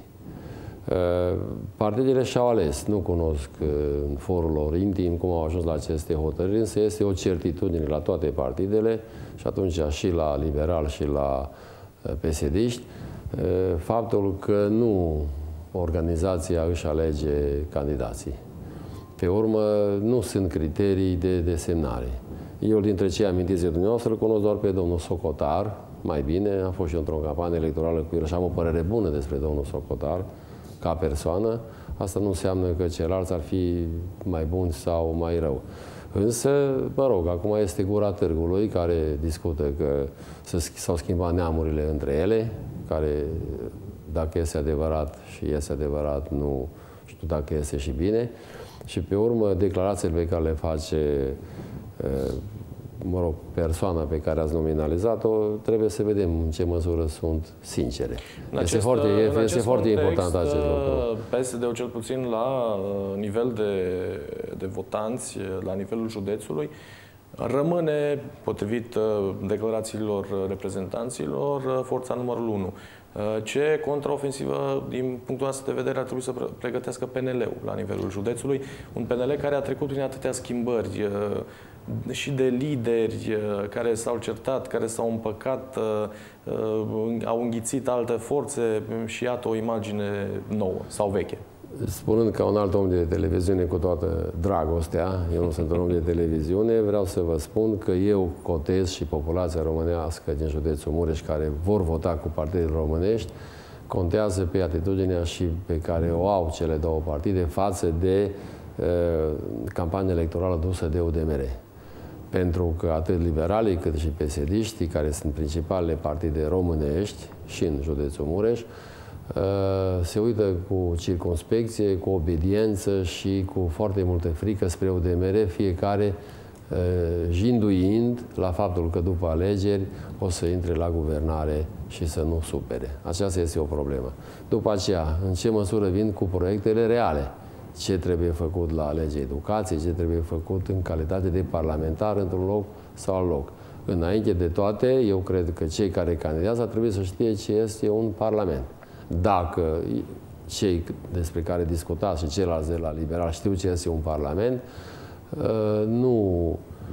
Partidele și-au ales, nu cunosc în forul lor intim cum au ajuns la aceste hotărâri, însă este o certitudine la toate partidele și atunci și la liberal și la P S D-iști, faptul că nu organizația își alege candidații. Pe urmă, nu sunt criterii de desemnare. Eu, dintre cei amintiți de dumneavoastră, îl cunosc doar pe domnul Socotar, mai bine, am fost și eu într-o campanie electorală cu el și am o părere bună despre domnul Socotar, ca persoană. Asta nu înseamnă că ceilalți ar fi mai buni sau mai rău. Însă, mă rog, acum este gura târgului care discută că s-au schimbat neamurile între ele, care, dacă este adevărat și este adevărat, nu știu dacă este și bine. Și pe urmă, declarațiile pe care le face, mă rog, persoana pe care ați nominalizat-o, trebuie să vedem în ce măsură sunt sincere. În este acest, foarte, în este foarte context, important acest lucru. P S D-ul, cel puțin la nivel de, de votanți, la nivelul județului, rămâne, potrivit declarațiilor reprezentanților, forța numărul unu. Ce contraofensivă, din punctul ăsta de vedere, ar trebui să pregătească P N L-ul la nivelul județului? Un P N L care a trecut prin atâtea schimbări și de lideri care s-au certat, care s-au împăcat, au înghițit alte forțe și iată o imagine nouă sau veche. Spunând ca un alt om de televiziune cu toată dragostea, eu nu sunt un om de televiziune, vreau să vă spun că eu cotez și populația românească din județul Mureș care vor vota cu partidele românești, contează pe atitudinea și pe care o au cele două partide față de uh, campania electorală dusă de U D M R. Pentru că atât liberalii cât și P S D-iștii, care sunt principalele partide românești și în județul Mureș, se uită cu circumspecție, cu obediență și cu foarte multă frică spre U D M R, fiecare jinduind la faptul că după alegeri o să intre la guvernare și să nu supere. Aceasta este o problemă. După aceea, în ce măsură vin cu proiectele reale? Ce trebuie făcut la legea educației, ce trebuie făcut în calitate de parlamentar într-un loc sau alt loc. Înainte de toate, eu cred că cei care candidează trebuie să știe ce este un parlament. Dacă cei despre care discutați și ceilalți de la liberal știu ce este un parlament, nu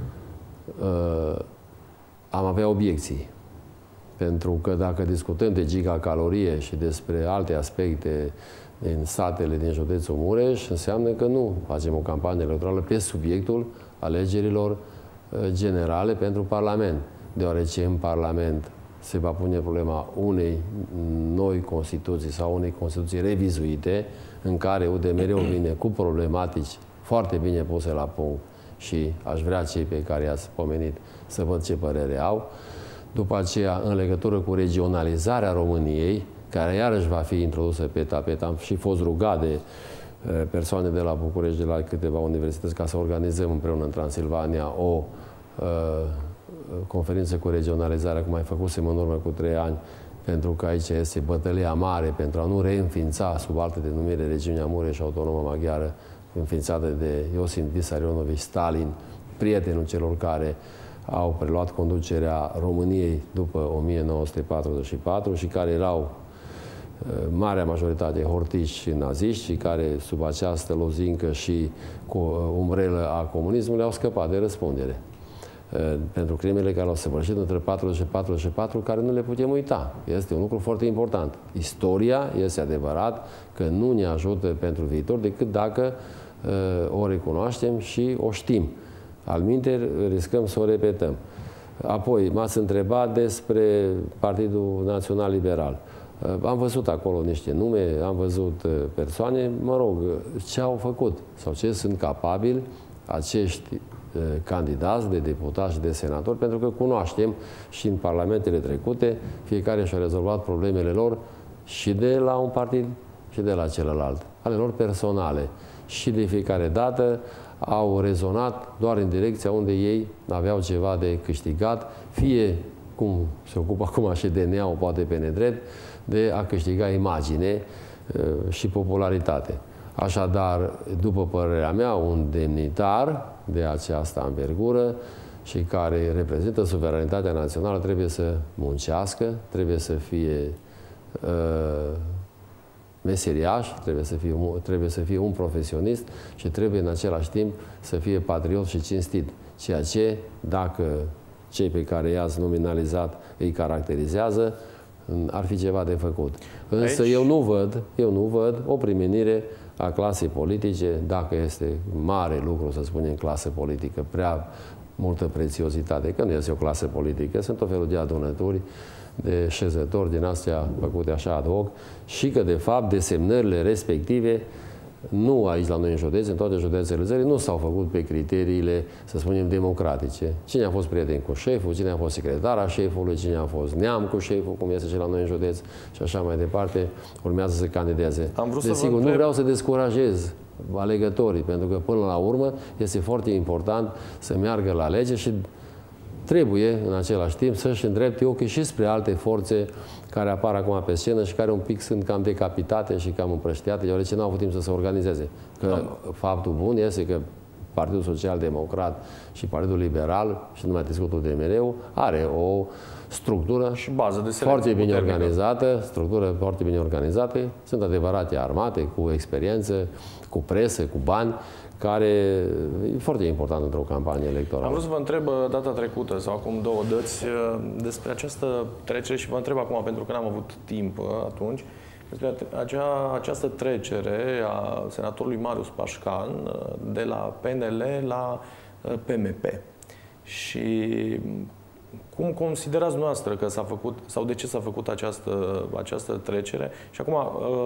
am avea obiecții. Pentru că dacă discutăm de gigacalorie și despre alte aspecte din satele din județul Mureș, înseamnă că nu facem o campanie electorală pe subiectul alegerilor generale pentru Parlament. Deoarece în Parlament se va pune problema unei noi Constituții sau unei Constituții revizuite, în care U D M R-ul vine cu problematici foarte bine puse la punct și aș vrea cei pe care i-ați pomenit să văd ce părere au. După aceea, în legătură cu regionalizarea României, care iarăși va fi introdusă pe tapet, am și fost rugat de persoane de la București, de la câteva universități, ca să organizăm împreună în Transilvania o uh, conferință cu regionalizarea, cum mai făcusem în urmă cu trei ani, pentru că aici este bătălia mare pentru a nu reînființa sub altă denumire regiunea Mureș Autonomă Maghiară, înființată de Iosif Vissarionovici Stalin, prietenul celor care au preluat conducerea României după o mie nouă sute patruzeci și patru și care erau marea majoritate hortiști și naziști și care sub această lozincă și cu umbrelă a comunismului au scăpat de răspundere pentru crimele care au săvârșit între patruzeci și patru și patru, care nu le putem uita. Este un lucru foarte important. Istoria, este adevărat că nu ne ajută pentru viitor decât dacă uh, o recunoaștem și o știm. Alminteri, riscăm să o repetăm. Apoi, m-ați întrebat despre Partidul Național Liberal. Uh, am văzut acolo niște nume, am văzut uh, persoane, mă rog, ce au făcut sau ce sunt capabili acești candidați de deputați și de senatori, pentru că cunoaștem și în parlamentele trecute, fiecare și-a rezolvat problemele lor și de la un partid și de la celălalt, ale lor personale. Și de fiecare dată au rezonat doar în direcția unde ei aveau ceva de câștigat, fie, cum se ocupă acum și D N A-ul, poate pe nedrept, de a câștiga imagine și popularitate. Așadar, după părerea mea, un demnitar de această anvergură și care reprezintă suveranitatea națională trebuie să muncească, trebuie să fie uh, meseriaș, trebuie să, fie, trebuie să fie un profesionist și trebuie în același timp să fie patriot și cinstit. Ceea ce, dacă cei pe care i-ați nominalizat îi caracterizează, ar fi ceva de făcut. Însă Aici... eu nu văd, eu nu văd o primenire a clasei politice, dacă este mare lucru să spunem clasă politică, prea multă prețiozitate, că nu este o clasă politică, sunt o felul de adunături, de șezători din astea făcute așa ad hoc și că, de fapt, desemnările respective, nu aici la noi în județ, în toate județele țării, nu s-au făcut pe criteriile, să spunem, democratice. Cine a fost prieten cu șeful, cine a fost secretara șefului, cine a fost neam cu șeful, cum este și la noi în județ și așa mai departe, urmează să candideze. Desigur, nu vreau să descurajez alegătorii, pentru că, până la urmă, este foarte important să meargă la lege și trebuie, în același timp, să-și îndrepte ochii și spre alte forțe care apar acum pe scenă și care un pic sunt cam decapitate și cam împrăștiate, deoarece n-au avut timp să se organizeze. Că da. Faptul bun este că Partidul Social-Democrat și Partidul Liberal, și nu mai discutul de mereu, are o structură și bază de foarte bine organizată, structură foarte bine organizată, sunt adevărate armate, cu experiență, cu presă, cu bani, care e foarte important într-o campanie electorală. Am vrut să vă întreb data trecută sau acum două dăți despre această trecere și vă întreb acum pentru că n-am avut timp atunci, despre acea, această trecere a senatorului Marius Pașcan de la P N L la P M P. Și cum considerați noastră că s-a făcut sau de ce s-a făcut această, această trecere? Și acum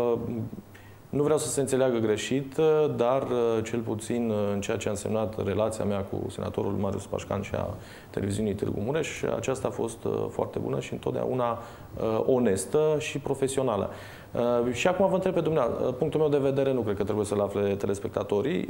nu vreau să se înțeleagă greșit, dar cel puțin în ceea ce a însemnat relația mea cu senatorul Marius Pașcan și a televiziunii Târgu Mureș, aceasta a fost foarte bună și întotdeauna onestă și profesională. Și acum vă întreb pe dumneavoastră, punctul meu de vedere nu cred că trebuie să-l afle telespectatorii,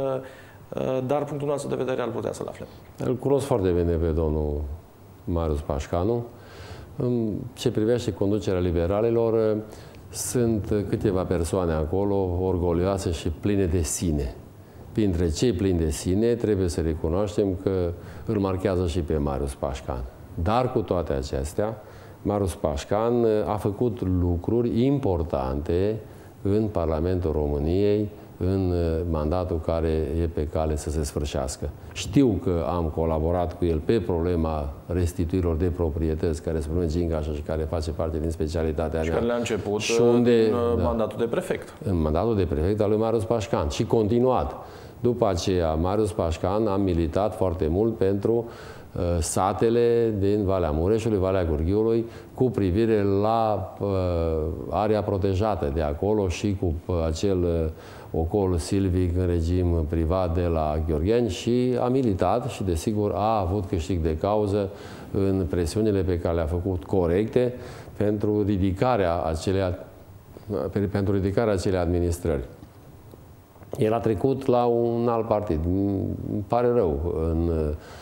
dar punctul nostru de vedere ar putea să-l afle. Îl cunosc foarte bine pe domnul Marius Pașcanu. În ce privește conducerea liberalilor, sunt câteva persoane acolo orgolioase și pline de sine. Printre cei plini de sine trebuie să recunoaștem că îl marchează și pe Marius Pașcan. Dar cu toate acestea, Marius Pașcan a făcut lucruri importante în Parlamentul României, în mandatul care e pe cale să se sfârșească. Știu că am colaborat cu el pe problema restituirilor de proprietăți, care se numește Gingașa și care face parte din specialitatea mea. Și care le-a început și unde, în da, mandatul de prefect. În mandatul de prefect al lui Marius Pașcan. Și continuat. După aceea, Marius Pașcan a militat foarte mult pentru uh, satele din Valea Mureșului, Valea Gurghiului, cu privire la uh, area protejată de acolo și cu uh, acel uh, ocol silvic în regim privat de la Gheorgheni și a militat și, desigur, a avut câștig de cauză în presiunile pe care le-a făcut corecte pentru ridicarea acelea, pentru ridicarea acelei administrări. El a trecut la un alt partid. Îmi pare rău în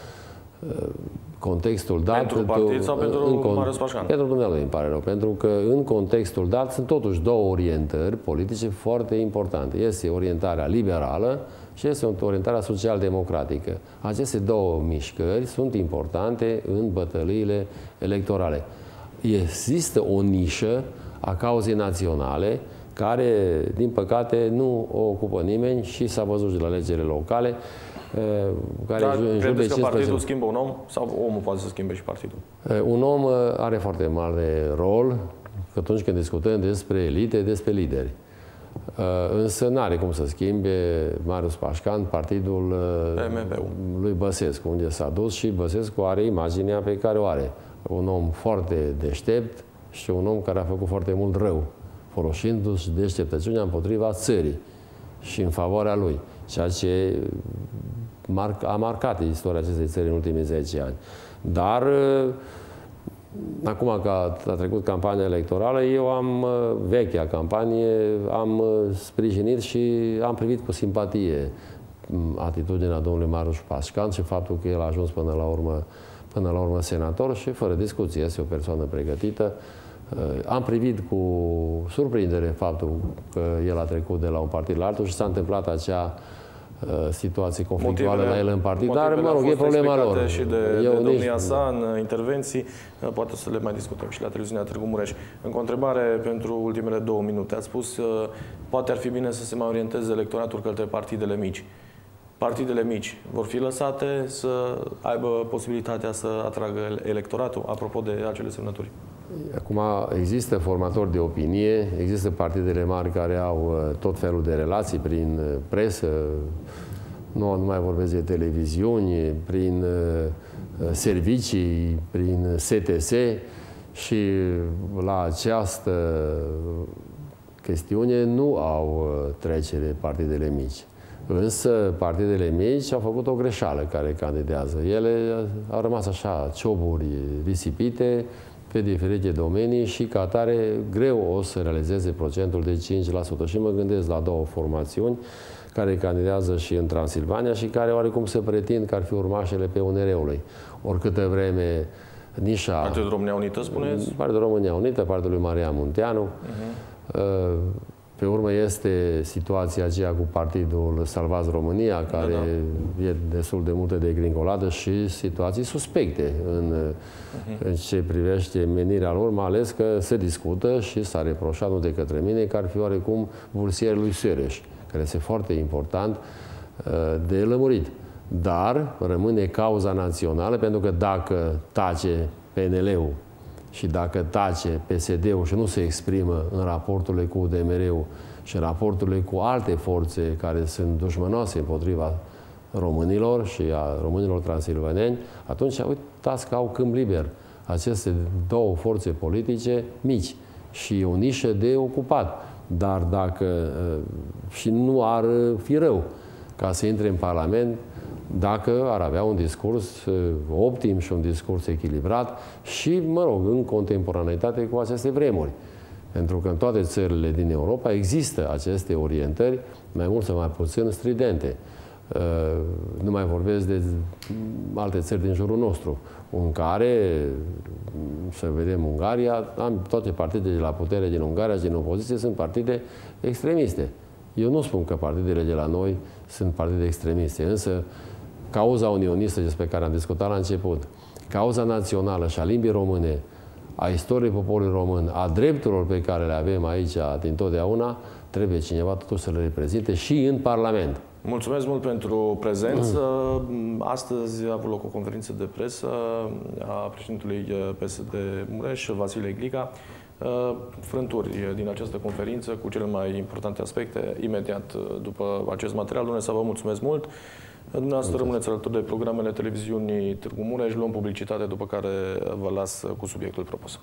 contextul dat. Pentru partid sau pentru Marius Pașcan? Pentru dumneavoastră îmi pare rău. Pentru că în contextul dat sunt totuși două orientări politice foarte importante. Este orientarea liberală și este orientarea social-democratică. Aceste două mișcări sunt importante în bătăliile electorale. Există o nișă a cauzei naționale care, din păcate, nu o ocupă nimeni și s-a văzut și la alegerile locale. Care Dar credeți că partidul schimbă un om sau omul poate să schimbe și partidul? Un om are foarte mare rol atunci când discutăm despre elite, despre lideri. Însă nu are cum să schimbe Marius Pașcan partidul lui Băsescu, unde s-a dus și Băsescu are imaginea pe care o are. Un om foarte deștept și un om care a făcut foarte mult rău, folosindu-și deșteptăciunea împotriva țării și în favoarea lui, ceea ce a marcat istoria acestei țări în ultimii zece ani. Dar, acum că a trecut campania electorală, eu am, vechea campanie, am sprijinit și am privit cu simpatie atitudinea domnului Marius Pașcan și faptul că el a ajuns până la urmă, până la urmă senator și, fără discuție, este o persoană pregătită Am privit cu surprindere faptul că el a trecut de la un partid la altul și s-a întâmplat acea situație conflictuală motivele, la el în partid, dar, mă rog, e problema lor. Și de, Eu de domnia nici... sa în intervenții, poate să le mai discutăm și la televiziunea Târgu Mureș. Încă o întrebare pentru ultimele două minute. Ați spus, poate ar fi bine să se mai orienteze electoratul către partidele mici. Partidele mici vor fi lăsate să aibă posibilitatea să atragă electoratul, apropo de acele semnături? Acum există formatori de opinie, există partidele mari care au tot felul de relații prin presă, nu, nu mai vorbesc de televiziuni, prin servicii, prin S T S și la această chestiune nu au trecere partidele mici. Însă partidele mici au făcut o greșeală care candidează. Ele au rămas așa cioburi risipite pe diferite domenii și ca atare greu o să realizeze procentul de cinci la sută. Și mă gândesc la două formațiuni care candidează și în Transilvania și care oarecum se pretind că ar fi urmașele P U N R-ului. Oricâtă vreme nișa... Partidul România Unită, spuneți? Partidul România Unită, Partidul lui Maria Munteanu. Uh-huh. Pe urmă este situația aceea cu Partidul Salvați România, care da, da. e destul de multe de gringoladă și situații suspecte în, uh-huh. în ce privește menirea lor, mai ales că se discută și s-a reproșat nu de către mine că ar fi oarecum bursierul lui Soros, care este foarte important de lămurit. Dar rămâne cauza națională, pentru că dacă tace P N L-ul și dacă tace P S D-ul și nu se exprimă în raporturile cu U D M R-ul și în raporturile cu alte forțe care sunt dușmănoase împotriva românilor și a românilor transilvaneni, atunci uitați că au câmp liber aceste două forțe politice mici și o nișă de ocupat. Dar dacă și nu ar fi rău ca să intre în Parlament dacă ar avea un discurs optim și un discurs echilibrat și, mă rog, în contemporaneitate cu aceste vremuri. Pentru că în toate țările din Europa există aceste orientări, mai mult sau mai puțin stridente. Nu mai vorbesc de alte țări din jurul nostru, în care, să vedem Ungaria, toate partidele de la putere din Ungaria și din opoziție sunt partide extremiste. Eu nu spun că partidele de la noi sunt partide extremiste, însă cauza unionistă despre care am discutat la început, cauza națională și a limbii române, a istoriei poporului român, a drepturilor pe care le avem aici dintotdeauna, trebuie cineva totuși să le reprezinte și în Parlament. Mulțumesc mult pentru prezență. Astăzi a avut loc o conferință de presă a președintelui P S D Mureș, Vasile Gliga. Frânturi din această conferință cu cele mai importante aspecte imediat după acest material. Dumnezeu, vă mulțumesc mult. Dumneavoastră rămâneți alături de programele televiziunii Târgu Mureș, luăm publicitate, după care vă las cu subiectul propus.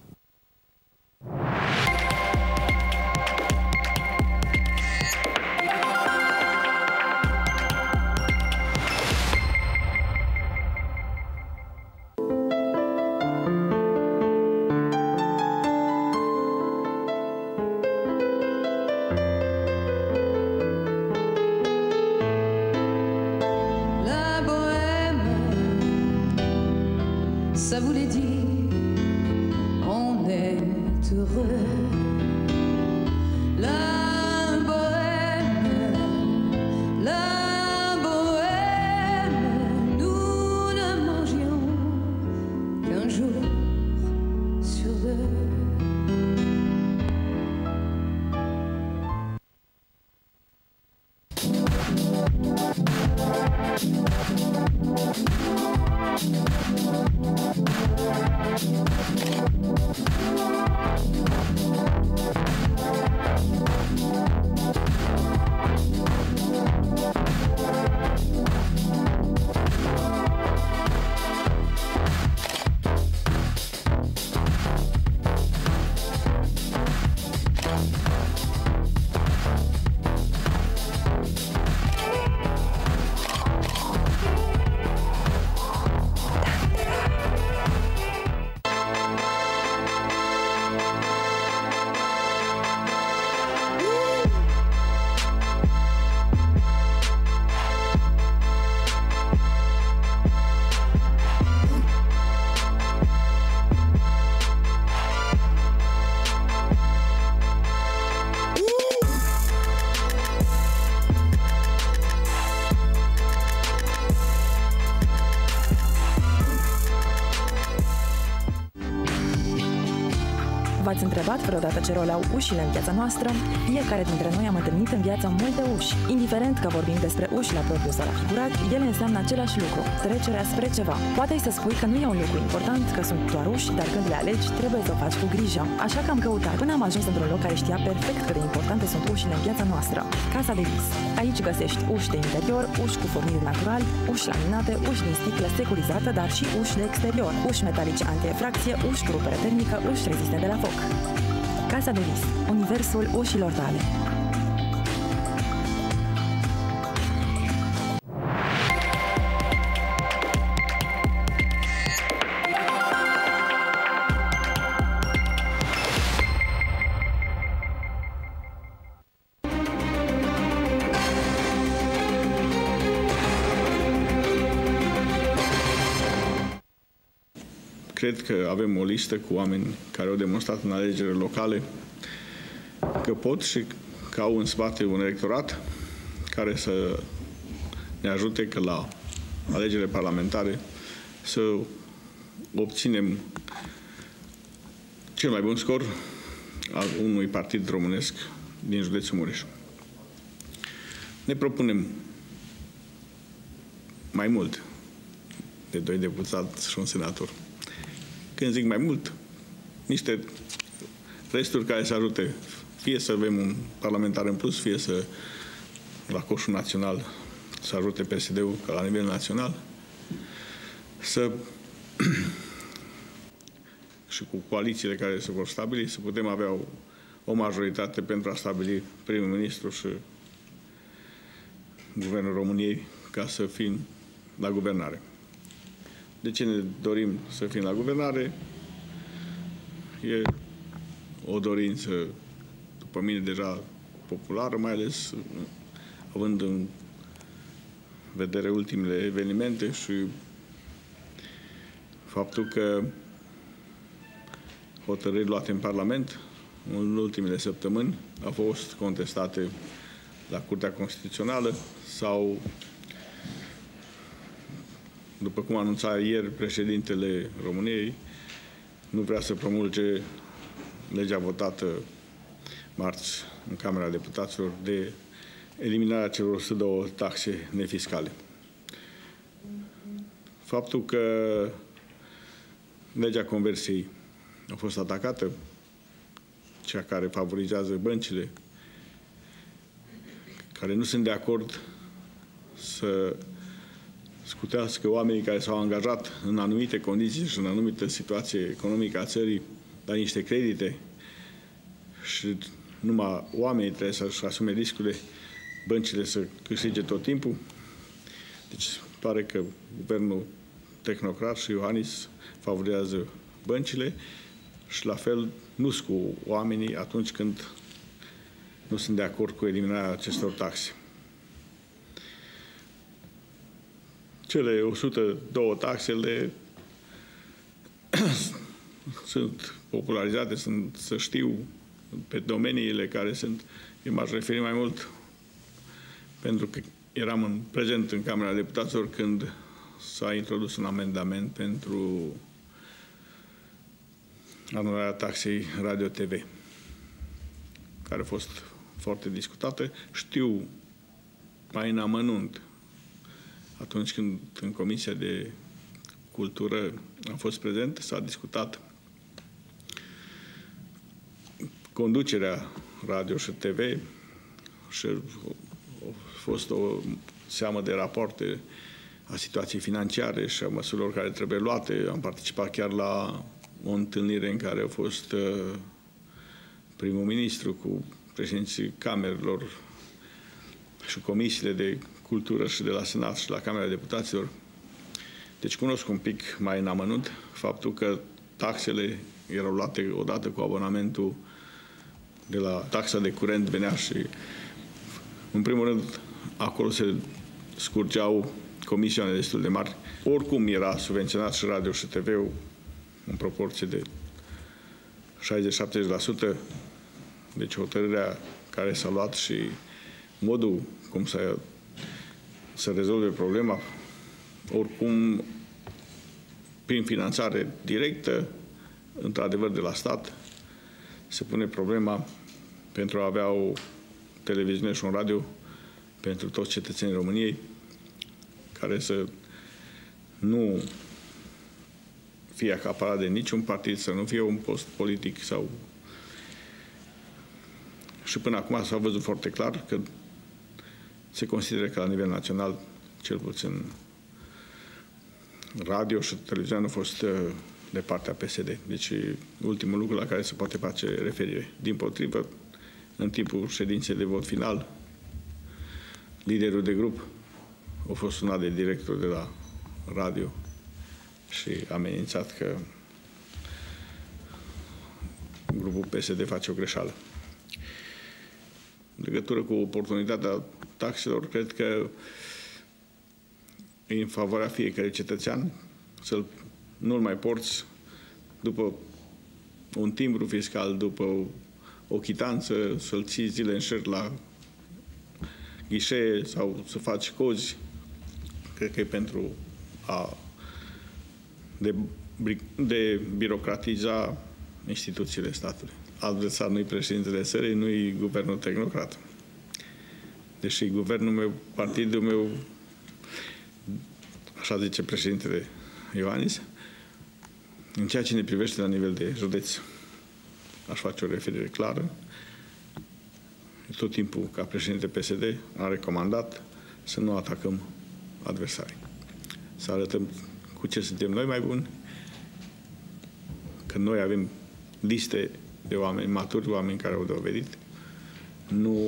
Ça voulait dire on est heureux. La bohème, la bohème, nous ne mangions qu'un jour sur deux. We'll be right back. V-ați întrebat vreodată ce rol au ușile în viața noastră? Fiecare dintre noi am întâlnit în viață multe uși. Indiferent că vorbim despre uși la propriu sau la figurat, ele înseamnă același lucru, trecerea spre ceva. Poate să spui că nu e un lucru important, că sunt doar uși, dar când le alegi, trebuie să o faci cu grijă. Așa că am căutat până am ajuns într-un loc care știa perfect cât de importante sunt ușile în viața noastră. Casa de vis. Aici găsești uși de interior, uși cu furniri natural, uși laminate, uși din sticlă securizată, dar și uși de exterior, uși metalice anti-efracție, uși cu rupere termică, uși rezistente la foc. Casa de vis. Universul ușilor tale. Cred că avem o listă cu oameni care au demonstrat în alegerile locale că pot și că au în spate un electorat care să ne ajute că la alegerile parlamentare să obținem cel mai bun scor al unui partid românesc din județul Mureș. Ne propunem mai mult de doi deputați și un senator. Când zic mai mult, niște resturi care să ajute, fie să avem un parlamentar în plus, fie să, la coșul național, să ajute P S D-ul ca la nivel național, să și cu coalițiile care se vor stabili, să putem avea o, o majoritate pentru a stabili primul ministru și Guvernul României ca să fim la guvernare. De ce ne dorim să fim la guvernare? E o dorință, după mine, deja populară, mai ales având în vedere ultimele evenimente și faptul că hotărâri luate în Parlament în ultimele săptămâni au fost contestate la Curtea Constituțională sau, după cum anunța ieri președintele României, nu vrea să promulge legea votată marți în Camera Deputaților de eliminarea celor o sută doi taxe nefiscale. Faptul că legea conversiei a fost atacată, cea care favorizează băncile, care nu sunt de acord să scutească oamenii care s-au angajat în anumite condiții și în anumită situație economică a țării la niște credite și numai oamenii trebuie să-și asume riscurile, băncile să câștige tot timpul. Deci pare că guvernul tehnocrat și Iohannis favorizează băncile și la fel nu sunt cu oamenii atunci când nu sunt de acord cu eliminarea acestor taxe. Cele o sută doi taxele sunt popularizate, sunt, să știu, pe domeniile care sunt. Eu m-aș referi mai mult pentru că eram în prezent în Camera Deputaților când s-a introdus un amendament pentru anularea taxei Radio-T V, care a fost foarte discutată. Știu mai în amănunt, atunci când în Comisia de Cultură am fost prezent, s-a discutat conducerea radio și T V și a fost o seamă de rapoarte a situației financiare și a măsurilor care trebuie luate. Am participat chiar la o întâlnire în care a fost primul ministru cu președinții camerelor și comisiile de cultură și de la Senat și la Camera Deputaților. Deci cunosc un pic mai în amănunt faptul că taxele erau luate odată cu abonamentul de la taxa de curent, venea și, în primul rând, acolo se scurgeau comisioane destul de mari. Oricum era subvenționat și radio și T V-ul în proporție de șaizeci la șaptezeci la sută. Deci hotărârea care s-a luat și modul cum să, să rezolve problema, oricum prin finanțare directă, într-adevăr de la stat, se pune problema pentru a avea o televiziune și un radio pentru toți cetățenii României, care să nu fie acaparat de niciun partid, să nu fie un post politic sau... Și până acum s-a văzut foarte clar că se consideră că la nivel național, cel puțin radio și televiziunea nu a fost de partea P S D. Deci ultimul lucru la care se poate face referire. Dimpotrivă, în timpul ședinței de vot final, liderul de grup a fost sunat de director de la radio și a amenințat că grupul P S D face o greșeală. În legătură cu oportunitatea taxelor, cred că e în favoarea fiecare cetățean să nu-l mai porți după un timbru fiscal, după o, o chitanță, să-l ții zile în șer la ghișee sau să faci cozi. Cred că e pentru a de, de birocratiza instituțiile statului. Adversar nu-i președintele țării, nu-i guvernul tehnocrat. Deși guvernul meu, partidul meu, așa zice președintele Iohannis, în ceea ce ne privește la nivel de județ, aș face o referire clară. Tot timpul, ca președinte P S D, am recomandat să nu atacăm adversarii. Să arătăm cu ce suntem noi mai buni, că noi avem liste de oameni maturi, oameni care au dovedit. Nu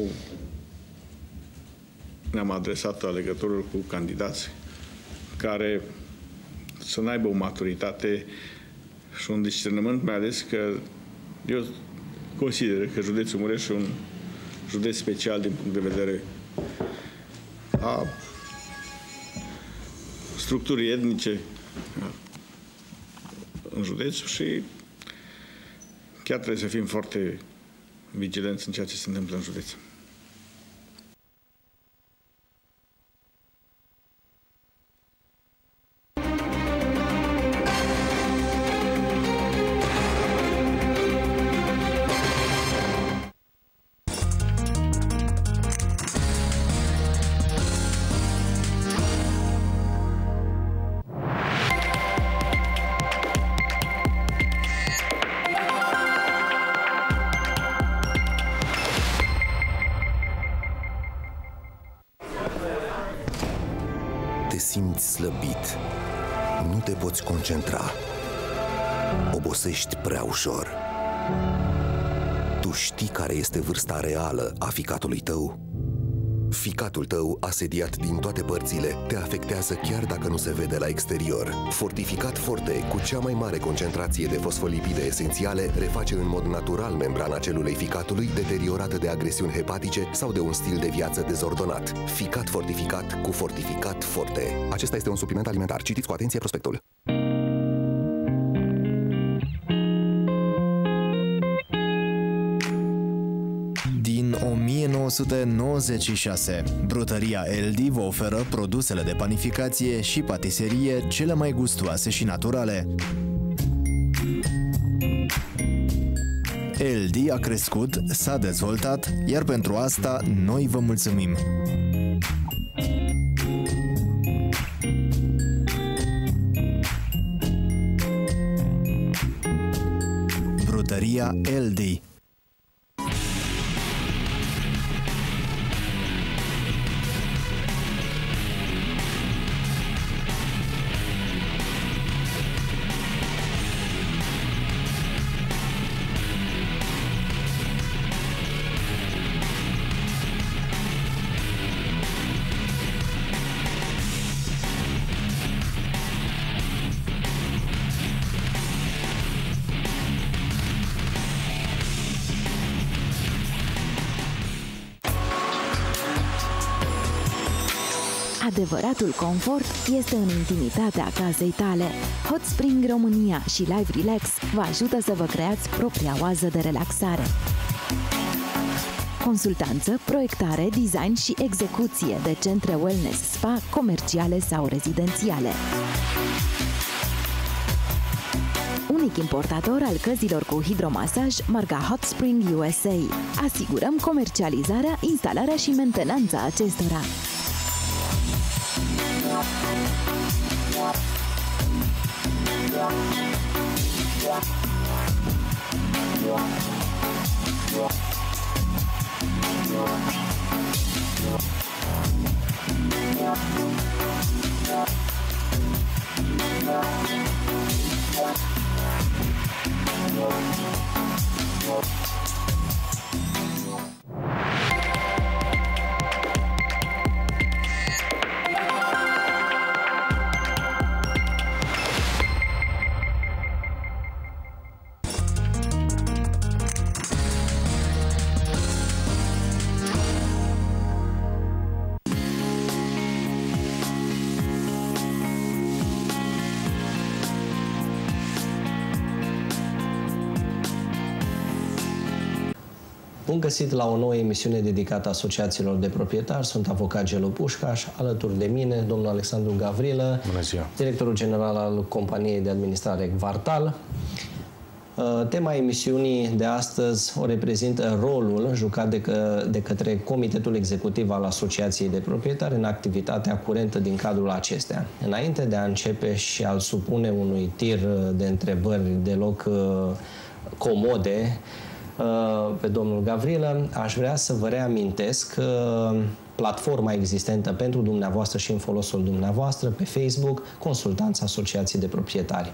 ne-am adresat alegătorilor cu candidați care să n-aibă o maturitate și un discernământ, mai ales că eu consider că județul Mureș e un județ special din punct de vedere a structurii etnice în județ și chiar trebuie să fim foarte vigilenți în ceea ce se întâmplă în județ. Simți slăbit, nu te poți concentra, obosești prea ușor. Tu știi care este vârsta reală a ficatului tău? Ficatul tău, asediat din toate părțile, te afectează chiar dacă nu se vede la exterior. Fortificat Forte, cu cea mai mare concentrație de fosfolipide esențiale, reface în mod natural membrana celulei ficatului, deteriorată de agresiuni hepatice sau de un stil de viață dezordonat. Ficat fortificat cu Fortificat Forte. Acesta este un supliment alimentar. Citiți cu atenție prospectul. o mie nouă sute nouăzeci și șase, Brutăria Eldi vă oferă produsele de panificație și patiserie cele mai gustoase și naturale. Eldi a crescut, s-a dezvoltat, iar pentru asta noi vă mulțumim! Brutăria Eldi. Adevăratul confort este în intimitatea casei tale. Hot Spring România și Live Relax vă ajută să vă creați propria oază de relaxare. Consultanță, proiectare, design și execuție de centre wellness, spa, comerciale sau rezidențiale. unic importator al căzilor cu hidromasaj, marca Hot Spring U S A. Asigurăm comercializarea, instalarea și mentenanța acestora. Bun găsit la o nouă emisiune dedicată asociațiilor de proprietari. Sunt avocat Gelu Pușcaș, alături de mine domnul Alexandru Gavrilă, Bună ziua. Directorul general al companiei de administrare Quartal. Tema emisiunii de astăzi o reprezintă rolul jucat de, că, de către Comitetul Executiv al Asociației de Proprietari în activitatea curentă din cadrul acesteia. Înainte de a începe și a-l supune unui tir de întrebări deloc comode pe domnul Gavrilă, aș vrea să vă reamintesc platforma existentă pentru dumneavoastră și în folosul dumneavoastră pe Facebook, Consultanța Asociației de Proprietari.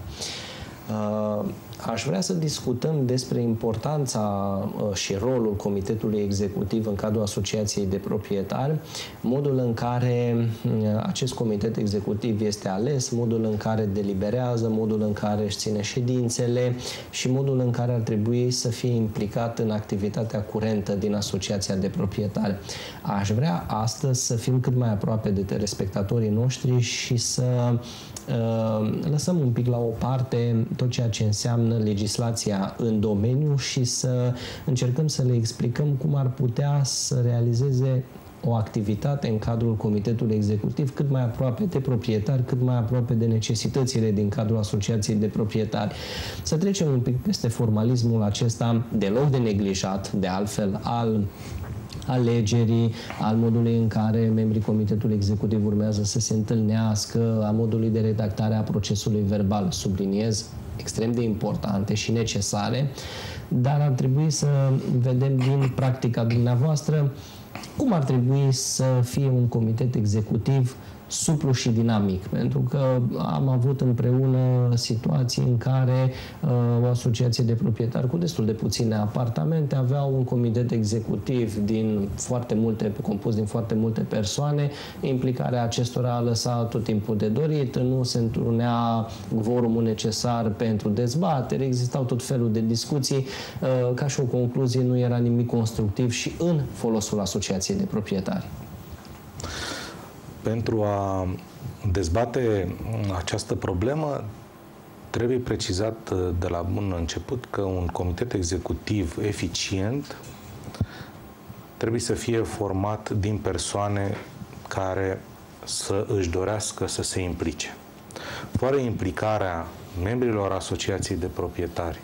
Aș vrea să discutăm despre importanța și rolul Comitetului Executiv în cadrul Asociației de Proprietari, modul în care acest Comitet Executiv este ales, modul în care deliberează, modul în care își ține ședințele și modul în care ar trebui să fie implicat în activitatea curentă din Asociația de Proprietari. Aș vrea astăzi să fim cât mai aproape de telespectatorii noștri și să lăsăm un pic la o parte tot ceea ce înseamnă legislația în domeniu și să încercăm să le explicăm cum ar putea să realizeze o activitate în cadrul Comitetului Executiv cât mai aproape de proprietari, cât mai aproape de necesitățile din cadrul Asociației de Proprietari. Să trecem un pic peste formalismul acesta deloc de neglijat, de altfel, al alegerii, al modului în care membrii Comitetului Executiv urmează să se întâlnească, a modului de redactare a procesului verbal, subliniez, extrem de importante și necesare, dar ar trebui să vedem din practica dumneavoastră cum ar trebui să fie un comitet executiv suplu și dinamic, pentru că am avut împreună situații în care uh, o asociație de proprietari cu destul de puține apartamente aveau un comitet executiv din foarte multe, compus din foarte multe persoane. Implicarea acestora a lăsat tot timpul de dorit, nu se întrunea quorumul necesar pentru dezbatere, existau tot felul de discuții, uh, ca și o concluzie nu era nimic constructiv și în folosul asociației de proprietari. Pentru a dezbate această problemă, trebuie precizat de la bun început că un comitet executiv eficient trebuie să fie format din persoane care să își dorească să se implice. Fără implicarea membrilor Asociației de Proprietari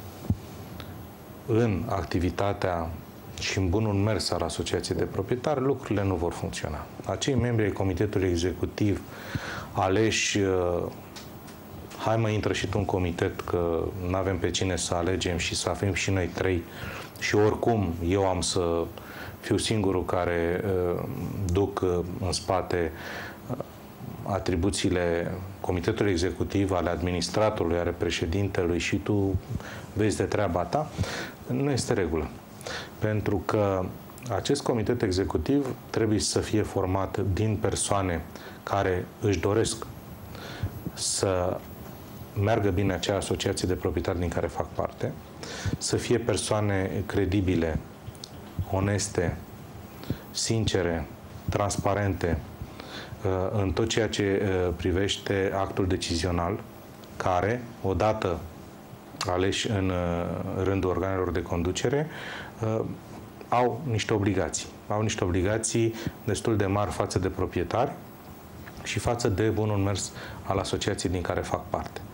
în activitatea și în bunul mers al Asociației de Proprietari, lucrurile nu vor funcționa. Acei membri ai Comitetului Executiv aleși, hai mă, intră și tu în comitet, că nu avem pe cine să alegem și să avem și noi trei și oricum eu am să fiu singurul care uh, duc uh, în spate uh, atribuțiile Comitetului Executiv, ale administratorului, ale președintelui și tu vezi de treaba ta, nu este regulă. Pentru că acest comitet executiv trebuie să fie format din persoane care își doresc să meargă bine acea asociație de proprietari din care fac parte, să fie persoane credibile, oneste, sincere, transparente în tot ceea ce privește actul decizional, care, odată aleși în rândul organelor de conducere, au niște obligații. Au niște obligații destul de mari față de proprietari și față de bunul mers al asociației din care fac parte.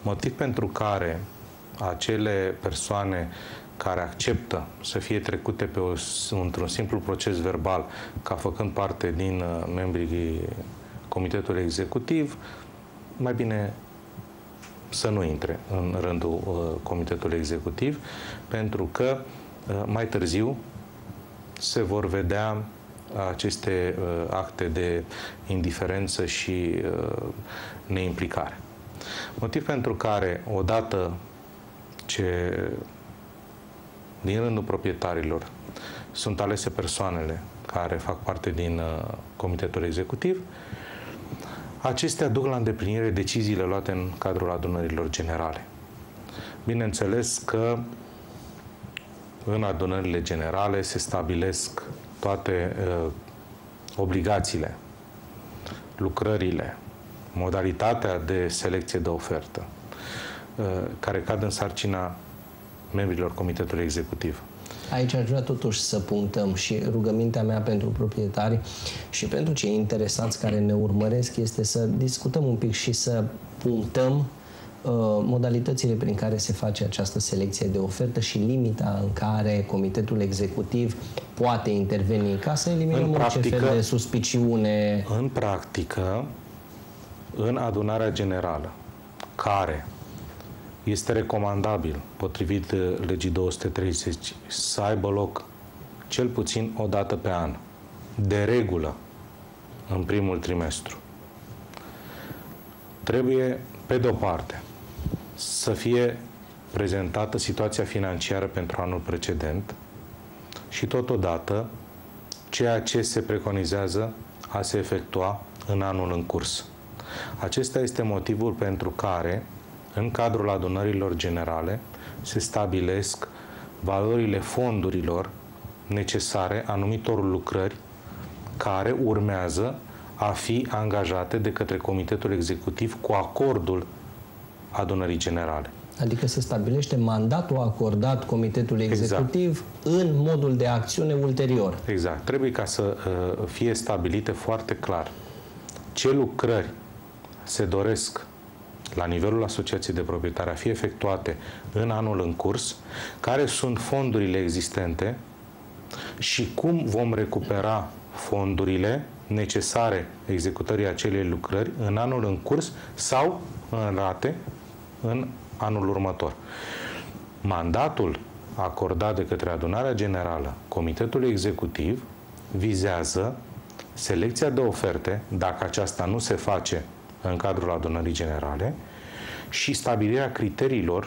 Motiv pentru care acele persoane care acceptă să fie trecute pe o, într-un simplu proces verbal ca făcând parte din uh, membrii Comitetului Executiv, mai bine să nu intre în rândul uh, Comitetului Executiv, pentru că uh, mai târziu se vor vedea aceste uh, acte de indiferență și uh, neimplicare. Motiv pentru care, odată ce din rândul proprietarilor sunt alese persoanele care fac parte din uh, Comitetul Executiv, acestea duc la îndeplinire deciziile luate în cadrul adunărilor generale. Bineînțeles că în adunările generale se stabilesc toate uh, obligațiile, lucrările, modalitatea de selecție de ofertă, uh, care cad în sarcina membrilor Comitetului Executiv. Aici aș vrea totuși să punctăm și rugămintea mea pentru proprietari și pentru cei interesați care ne urmăresc este să discutăm un pic și să punctăm uh, modalitățile prin care se face această selecție de ofertă și limita în care Comitetul Executiv poate interveni ca să eliminăm în orice practică, fel de suspiciune. În practică, în adunarea generală, care este recomandabil, potrivit legii două sute treizeci, să aibă loc cel puțin o dată pe an, de regulă, în primul trimestru. Trebuie, pe de-o parte, să fie prezentată situația financiară pentru anul precedent și, totodată, ceea ce se preconizează a se efectua în anul în curs. Acesta este motivul pentru care în cadrul adunărilor generale se stabilesc valorile fondurilor necesare anumitor lucrări care urmează a fi angajate de către Comitetul Executiv cu acordul adunării generale. Adică se stabilește mandatul acordat Comitetului Executiv exact. În modul de acțiune ulterior. Exact. Trebuie ca să uh, fie stabilite foarte clar ce lucrări se doresc la nivelul asociației de proprietari a fi efectuate în anul în curs, care sunt fondurile existente și cum vom recupera fondurile necesare executării acelei lucrări în anul în curs sau în rate în anul următor. Mandatul acordat de către adunarea generală Comitetului Executiv vizează selecția de oferte, dacă aceasta nu se face în cadrul adunării generale, și stabilirea criteriilor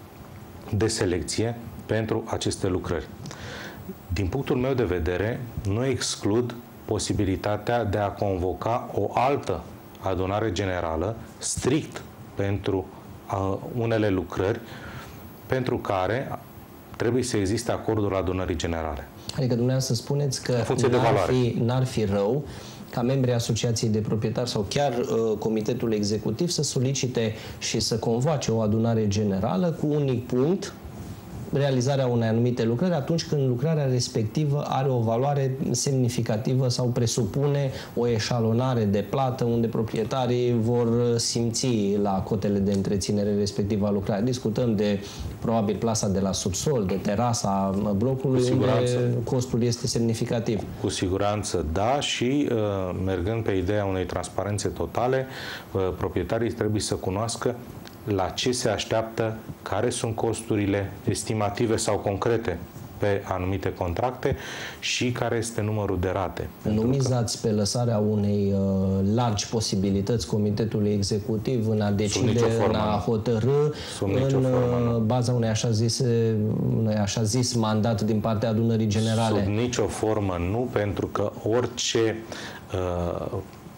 de selecție pentru aceste lucrări. Din punctul meu de vedere, nu exclud posibilitatea de a convoca o altă adunare generală strict pentru uh, unele lucrări pentru care trebuie să existe acordul adunării generale. Adică dumneavoastră spuneți că n-ar fi, n-ar fi rău ca membrii Asociației de Proprietari sau chiar uh, Comitetul Executiv să solicite și să convoace o adunare generală cu unic punct, realizarea unei anumite lucrări atunci când lucrarea respectivă are o valoare semnificativă sau presupune o eșalonare de plată unde proprietarii vor simți la cotele de întreținere respectiva lucrare. Discutăm de probabil plasa de la subsol, de terasa blocului, unde costul este semnificativ. Cu siguranță da, și uh, mergând pe ideea unei transparențe totale, uh, proprietarii trebuie să cunoască la ce se așteaptă, care sunt costurile estimative sau concrete pe anumite contracte și care este numărul de rate. Nu mizați pe lăsarea unei uh, largi posibilități Comitetului Executiv în a decide, în a hotărâ, în uh, baza unei așa, zise, unei așa zis mandat din partea adunării generale. Sub nicio formă nu, pentru că orice uh,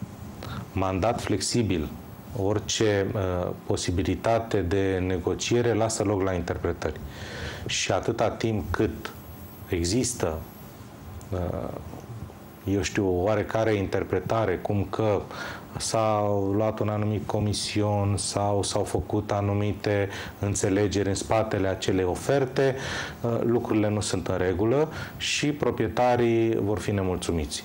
mandat flexibil, orice uh, posibilitate de negociere lasă loc la interpretări. Și atâta timp cât există, uh, eu știu, o oarecare interpretare, cum că s-au luat un anumit comision sau s-au făcut anumite înțelegeri în spatele acelei oferte, uh, lucrurile nu sunt în regulă și proprietarii vor fi nemulțumiți.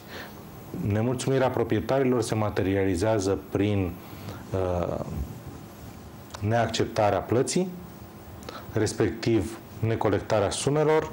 Nemulțumirea proprietarilor se materializează prin neacceptarea plății, respectiv necolectarea sumelor,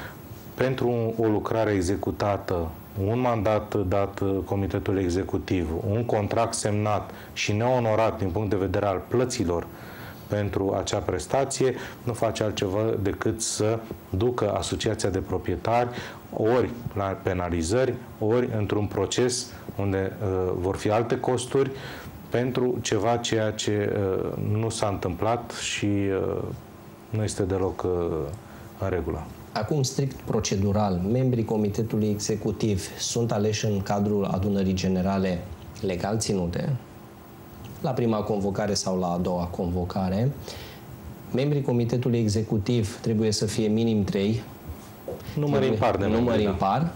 pentru o lucrare executată, un mandat dat Comitetului Executiv, un contract semnat și neonorat din punct de vedere al plăților pentru acea prestație, nu face altceva decât să ducă asociația de proprietari ori la penalizări, ori într-un proces unde uh, vor fi alte costuri pentru ceva ceea ce uh, nu s-a întâmplat și uh, nu este deloc uh, în regulă. Acum, strict procedural, membrii Comitetului Executiv sunt aleși în cadrul adunării generale legal ținute, la prima convocare sau la a doua convocare. Membrii Comitetului Executiv trebuie să fie minim trei. Număr impar de Număr membri, impar. da.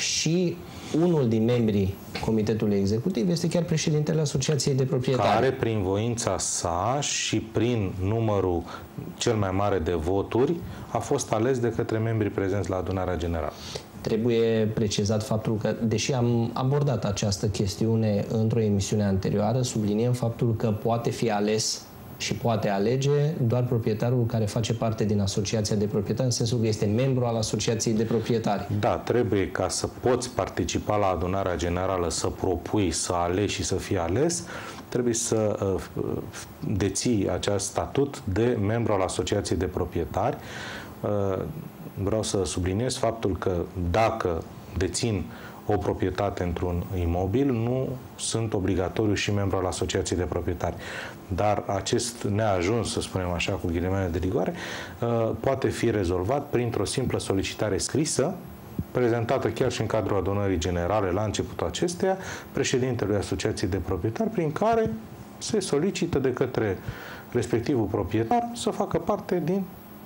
Și unul din membrii Comitetului Executiv este chiar președintele Asociației de Proprietari. Care, prin voința sa și prin numărul cel mai mare de voturi, a fost ales de către membrii prezenți la adunarea generală. Trebuie precizat faptul că, deși am abordat această chestiune într-o emisiune anterioară, subliniem faptul că poate fi ales și poate alege doar proprietarul care face parte din Asociația de Proprietari, în sensul că este membru al Asociației de Proprietari. Da, trebuie ca să poți participa la adunarea generală, să propui, să alegi și să fii ales, trebuie să uh, deții acest statut de membru al Asociației de Proprietari. Uh, vreau să subliniez faptul că dacă dețin o proprietate într-un imobil, nu sunt obligatoriu și membru al Asociației de Proprietari. Dar acest neajuns, să spunem așa, cu ghilimele de rigoare, poate fi rezolvat printr-o simplă solicitare scrisă, prezentată chiar și în cadrul adunării generale la începutul acesteia, președintelui Asociației de Proprietari, prin care se solicită de către respectivul proprietar să facă parte din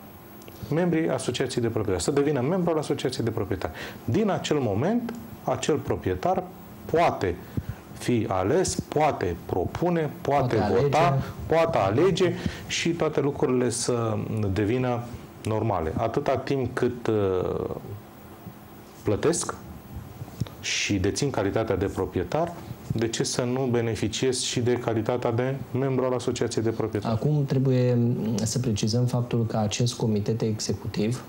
membrii Asociației de Proprietari, să devină membru al Asociației de Proprietari. Din acel moment, acel proprietar poate fi ales, poate propune, poate, poate vota, alege. poate alege și toate lucrurile să devină normale. Atâta timp cât uh, plătesc și dețin calitatea de proprietar, de ce să nu beneficiez și de calitatea de membru al Asociației de Proprietari? Acum trebuie să precizăm faptul că acest comitet executiv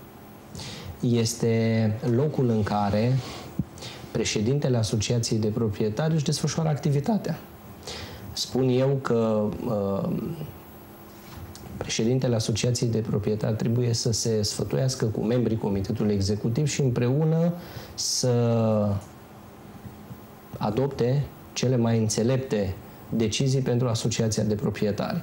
este locul în care președintele Asociației de Proprietari își desfășoară activitatea. Spun eu că uh, președintele Asociației de Proprietari trebuie să se sfătuiască cu membrii Comitetului Executiv și împreună să adopte cele mai înțelepte decizii pentru Asociația de Proprietari.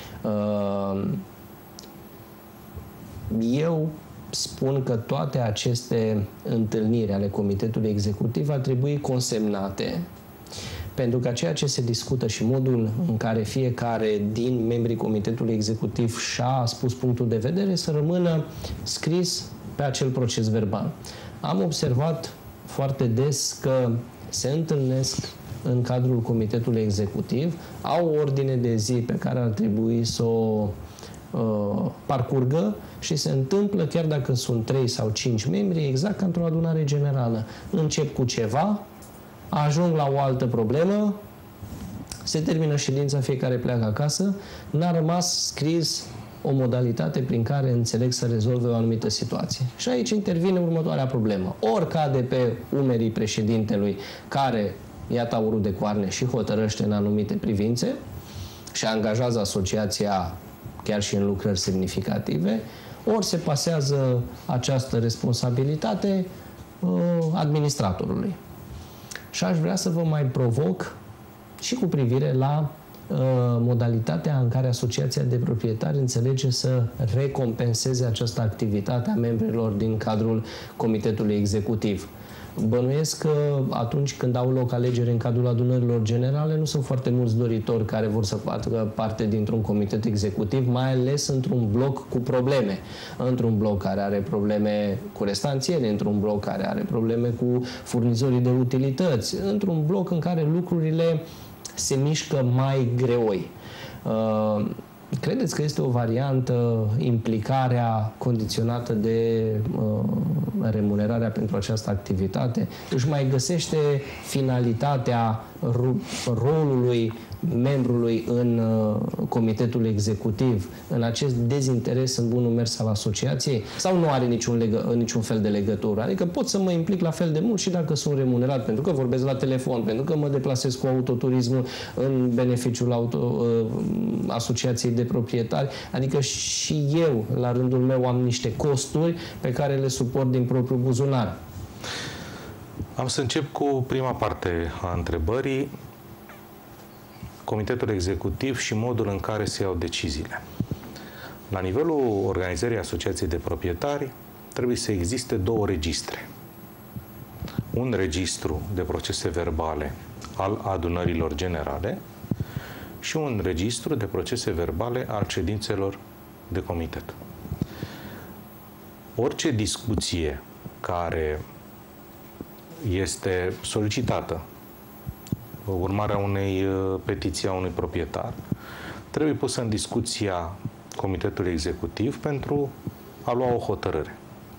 Eu spun că toate aceste întâlniri ale Comitetului Executiv ar trebui consemnate, pentru că ceea ce se discută și modul în care fiecare din membrii Comitetului Executiv și-a spus punctul de vedere să rămână scris pe acel proces verbal. Am observat foarte des că se întâlnesc în cadrul Comitetului Executiv, au o ordine de zi pe care ar trebui să o uh, parcurgă și se întâmplă, chiar dacă sunt trei sau cinci membri, exact ca într-o adunare generală. Încep cu ceva, ajung la o altă problemă, se termină ședința, fiecare pleacă acasă, n-a rămas scris o modalitate prin care înțeleg să rezolve o anumită situație. Și aici intervine următoarea problemă. Ori cade pe umerii președintelui care ia taurul de coarne și hotărăște în anumite privințe și angajează asociația chiar și în lucrări semnificative, ori se pasează această responsabilitate uh, administratorului. Și aș vrea să vă mai provoc și cu privire la uh, modalitatea în care Asociația de Proprietari înțelege să recompenseze această activitate a membrilor din cadrul Comitetului Executiv. Bănuiesc că atunci când au loc alegeri în cadrul adunărilor generale, nu sunt foarte mulți doritori care vor să facă parte dintr-un comitet executiv, mai ales într-un bloc cu probleme. Într-un bloc care are probleme cu restanțiere, într-un bloc care are probleme cu furnizorii de utilități, într-un bloc în care lucrurile se mișcă mai greoi. Uh, Credeți că este o variantă implicarea condiționată de uh, remunerarea pentru această activitate? Își mai găsește finalitatea rolului membrului în comitetul executiv, în acest dezinteres în bunul mers al asociației, sau nu are niciun, legă, niciun fel de legătură? Adică pot să mă implic la fel de mult și dacă sunt remunerat, pentru că vorbesc la telefon, pentru că mă deplasez cu autoturismul în beneficiul auto, asociației de proprietari, adică și eu, la rândul meu, am niște costuri pe care le suport din propriul buzunar. Am să încep cu prima parte a întrebării, Comitetul Executiv și modul în care se iau deciziile. La nivelul organizării Asociației de Proprietari trebuie să existe două registre. Un registru de procese verbale al adunărilor generale și un registru de procese verbale al ședințelor de comitet. Orice discuție care este solicitată urmarea unei petiții a unui proprietar trebuie pusă în discuția Comitetului Executiv pentru a lua o hotărâre.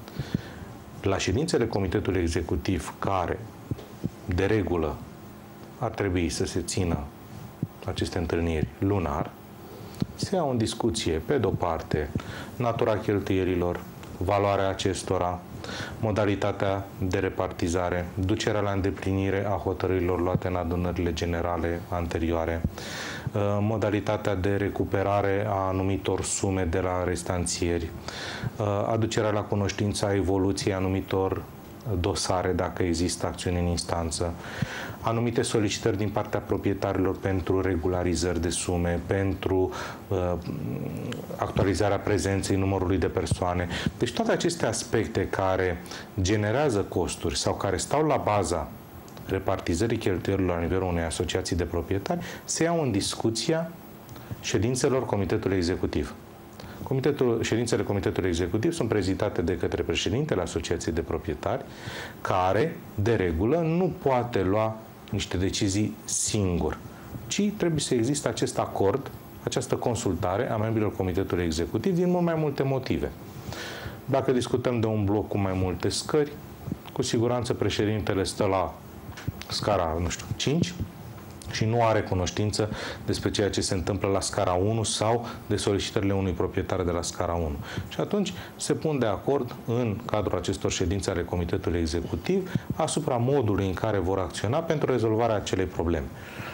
La ședințele Comitetului Executiv, care de regulă ar trebui să se țină aceste întâlniri lunar, se iau în discuție, pe de-o parte, natura cheltuielilor, valoarea acestora, modalitatea de repartizare, ducerea la îndeplinire a hotărârilor luate în adunările generale anterioare, modalitatea de recuperare a anumitor sume de la restanțieri, aducerea la cunoștință a evoluției anumitor dosare, dacă există acțiuni în instanță, anumite solicitări din partea proprietarilor pentru regularizări de sume, pentru uh, actualizarea prezenței numărului de persoane. Deci toate aceste aspecte care generează costuri sau care stau la baza repartizării cheltuielilor la nivelul unei asociații de proprietari se iau în discuția ședințelor Comitetului Executiv. Comitetul, ședințele Comitetului Executiv sunt prezitate de către președintele Asociației de Proprietari, care, de regulă, nu poate lua niște decizii singur, ci trebuie să existe acest acord, această consultare a membrilor Comitetului Executiv din mult mai multe motive. Dacă discutăm de un bloc cu mai multe scări, cu siguranță președintele stă la scara, nu știu, cinci, și nu are cunoștință despre ceea ce se întâmplă la scara unu sau de solicitările unui proprietar de la scara unu. Și atunci se pun de acord în cadrul acestor ședințe ale Comitetului Executiv asupra modului în care vor acționa pentru rezolvarea acelei probleme.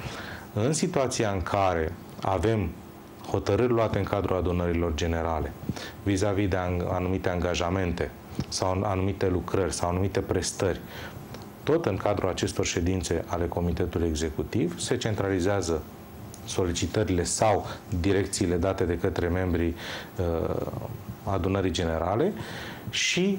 În situația în care avem hotărâri luate în cadrul adunărilor generale vis-a-vis de anumite angajamente sau anumite lucrări sau anumite prestări, tot în cadrul acestor ședințe ale Comitetului Executiv se centralizează solicitările sau direcțiile date de către membrii uh, adunării generale și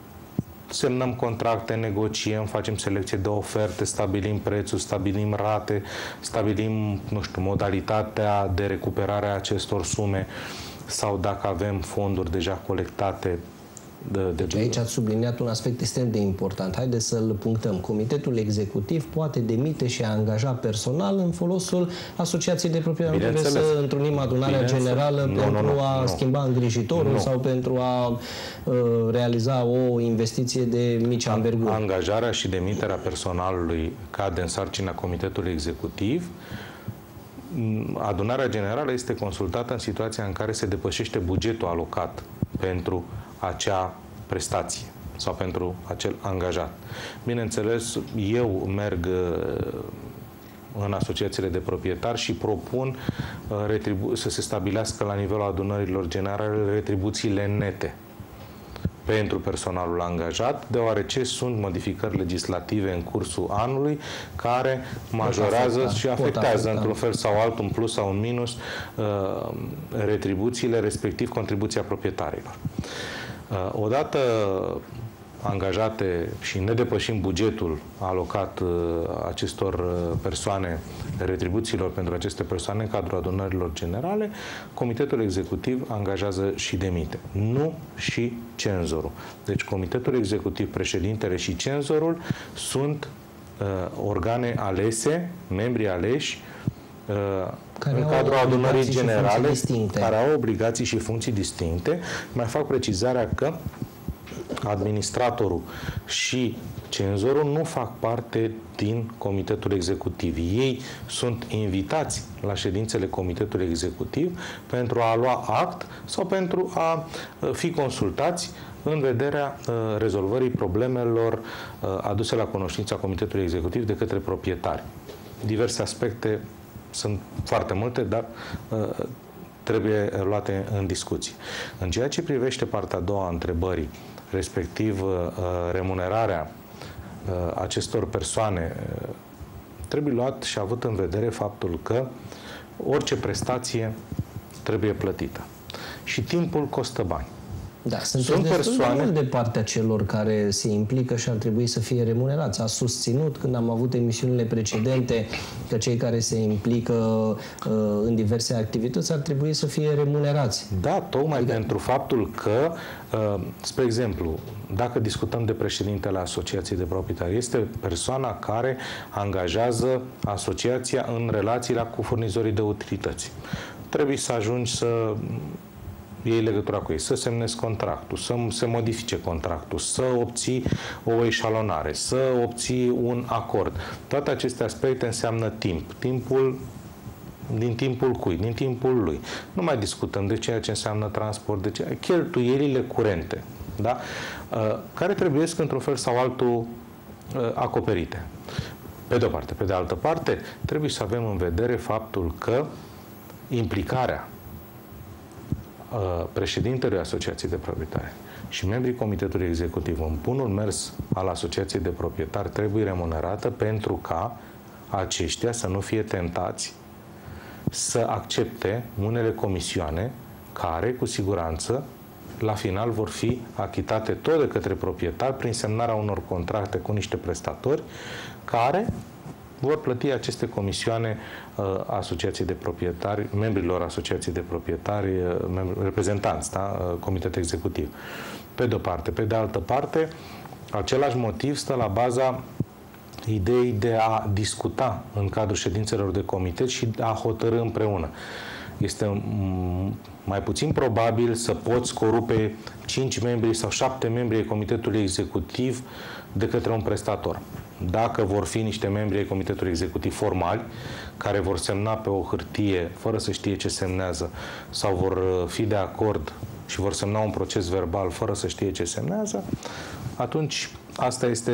semnăm contracte, negociem, facem selecție de oferte, stabilim prețul, stabilim rate, stabilim, nu știu, modalitatea de recuperare a acestor sume sau dacă avem fonduri deja colectate. De, de deci aici ați subliniat un aspect extrem de important. Haideți să-l punctăm. Comitetul Executiv poate demite și a angaja personal în folosul Asociației de Proprietari. Nu trebuie să întrunim adunarea generală nu, pentru nu, nu, a nu. schimba îngrijitorul nu. sau pentru a uh, realiza o investiție de mici anverguri. Angajarea și demiterea personalului cade în sarcina Comitetului Executiv. Adunarea generală este consultată în situația în care se depășește bugetul alocat pentru acea prestație sau pentru acel angajat. Bineînțeles, eu merg în asociațiile de proprietari și propun să se stabilească la nivelul adunărilor generale retribuțiile nete pentru personalul angajat, deoarece sunt modificări legislative în cursul anului care majorează și afectează într-un fel sau altul, un plus sau un minus, retribuțiile, respectiv contribuția proprietarilor. Odată angajate și ne depășim bugetul alocat acestor persoane, retribuțiilor pentru aceste persoane în cadrul adunărilor generale, Comitetul Executiv angajează și demite. Nu și cenzorul. Deci Comitetul Executiv, președintele și cenzorul sunt uh, organe alese, membri aleși uh, care în cadrul adunării generale, care au obligații și funcții distincte. Mai fac precizarea că administratorul și cenzorul nu fac parte din comitetul executiv. Ei sunt invitați la ședințele comitetului executiv pentru a lua act sau pentru a fi consultați în vederea uh, rezolvării problemelor uh, aduse la cunoștința comitetului executiv de către proprietari. Diverse aspecte sunt foarte multe, dar uh, trebuie luate în discuție. În ceea ce privește partea a doua a întrebării, respectiv uh, remunerarea uh, acestor persoane, uh, trebuie luat și avut în vedere faptul că orice prestație trebuie plătită. Și timpul costă bani. Da, sunt persoane de, de partea celor care se implică și ar trebui să fie remunerați. A susținut, când am avut emisiunile precedente, că cei care se implică uh, în diverse activități ar trebui să fie remunerați. Da, tocmai adică... pentru faptul că, uh, spre exemplu, dacă discutăm de președintele Asociației de Proprietari, este persoana care angajează asociația în relațiile cu furnizorii de utilități. Trebuie să ajungi să iei legătura cu ei, să semnezi contractul, să se modifice contractul, să obții o eșalonare, să obții un acord. Toate aceste aspecte înseamnă timp. Timpul din timpul cui? Din timpul lui. Nu mai discutăm de ceea ce înseamnă transport, de ceea, cheltuielile curente, da? Care trebuie într-un fel sau altul acoperite. Pe de o parte. Pe de altă parte, trebuie să avem în vedere faptul că implicarea președintelui Asociației de Proprietari și membrii Comitetului Executiv în bunul mers al Asociației de Proprietari trebuie remunerată pentru ca aceștia să nu fie tentați să accepte unele comisioane care, cu siguranță, la final vor fi achitate tot de către proprietari prin semnarea unor contracte cu niște prestatori care vor plăti aceste comisioane uh, asociației de proprietari, membrilor asociației de proprietari, uh, reprezentanți, da? uh, comitet executiv. Pe de o parte. Pe de altă parte, același motiv stă la baza ideii de a discuta în cadrul ședințelor de comitet și a hotărî împreună. Este mai puțin probabil să poți corupe cinci membri sau șapte membri ai comitetului executiv de către un prestator. Dacă vor fi niște membri ai comitetului executiv formali, care vor semna pe o hârtie fără să știe ce semnează, sau vor fi de acord și vor semna un proces verbal fără să știe ce semnează, atunci asta este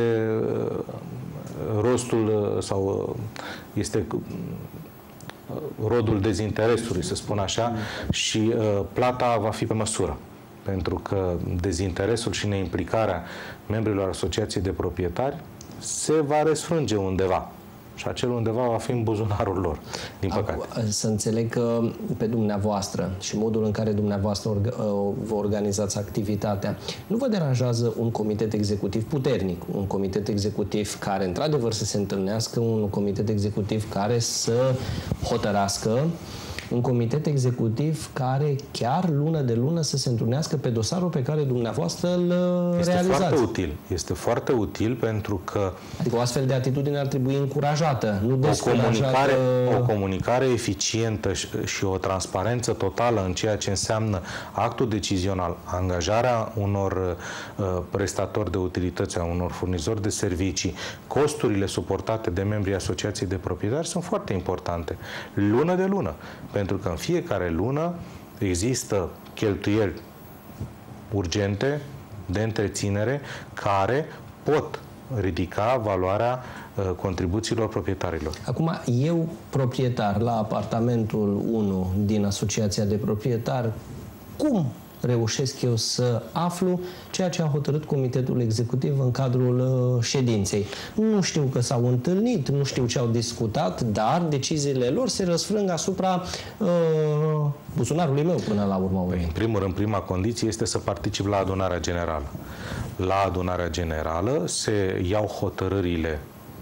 rostul sau este rodul dezinteresului, să spun așa, și uh, plata va fi pe măsură. Pentru că dezinteresul și neimplicarea membrilor asociației de proprietari se va răsfrânge undeva. Și acel undeva va fi în buzunarul lor, din păcate. Acum, să înțeleg că pe dumneavoastră și modul în care dumneavoastră orga, vă organizați activitatea, nu vă deranjează un comitet executiv puternic, un comitet executiv care într-adevăr să se întâlnească, un comitet executiv care să hotărască, un comitet executiv care chiar lună de lună să se întrunească pe dosarul pe care dumneavoastră îl este realizați. Foarte util. Este foarte util pentru că... Adică o astfel de atitudine ar trebui încurajată, nu descurajată. O comunicare, o comunicare eficientă și o transparență totală în ceea ce înseamnă actul decizional, angajarea unor uh, prestatori de utilități, a unor furnizori de servicii, costurile suportate de membrii Asociației de Proprietari sunt foarte importante. Lună de lună. Pentru că în fiecare lună există cheltuieli urgente de întreținere care pot ridica valoarea uh, contribuțiilor proprietarilor. Acum, eu, proprietar la apartamentul unu din Asociația de Proprietari, cum reușesc eu să aflu ceea ce a hotărât Comitetul Executiv în cadrul uh, ședinței? Nu știu că s-au întâlnit, nu știu ce au discutat, dar deciziile lor se răsfrâng asupra uh, buzunarului meu până la urmă. Păi, în primul rând, prima condiție este să particip la adunarea generală. La adunarea generală se iau hotărârile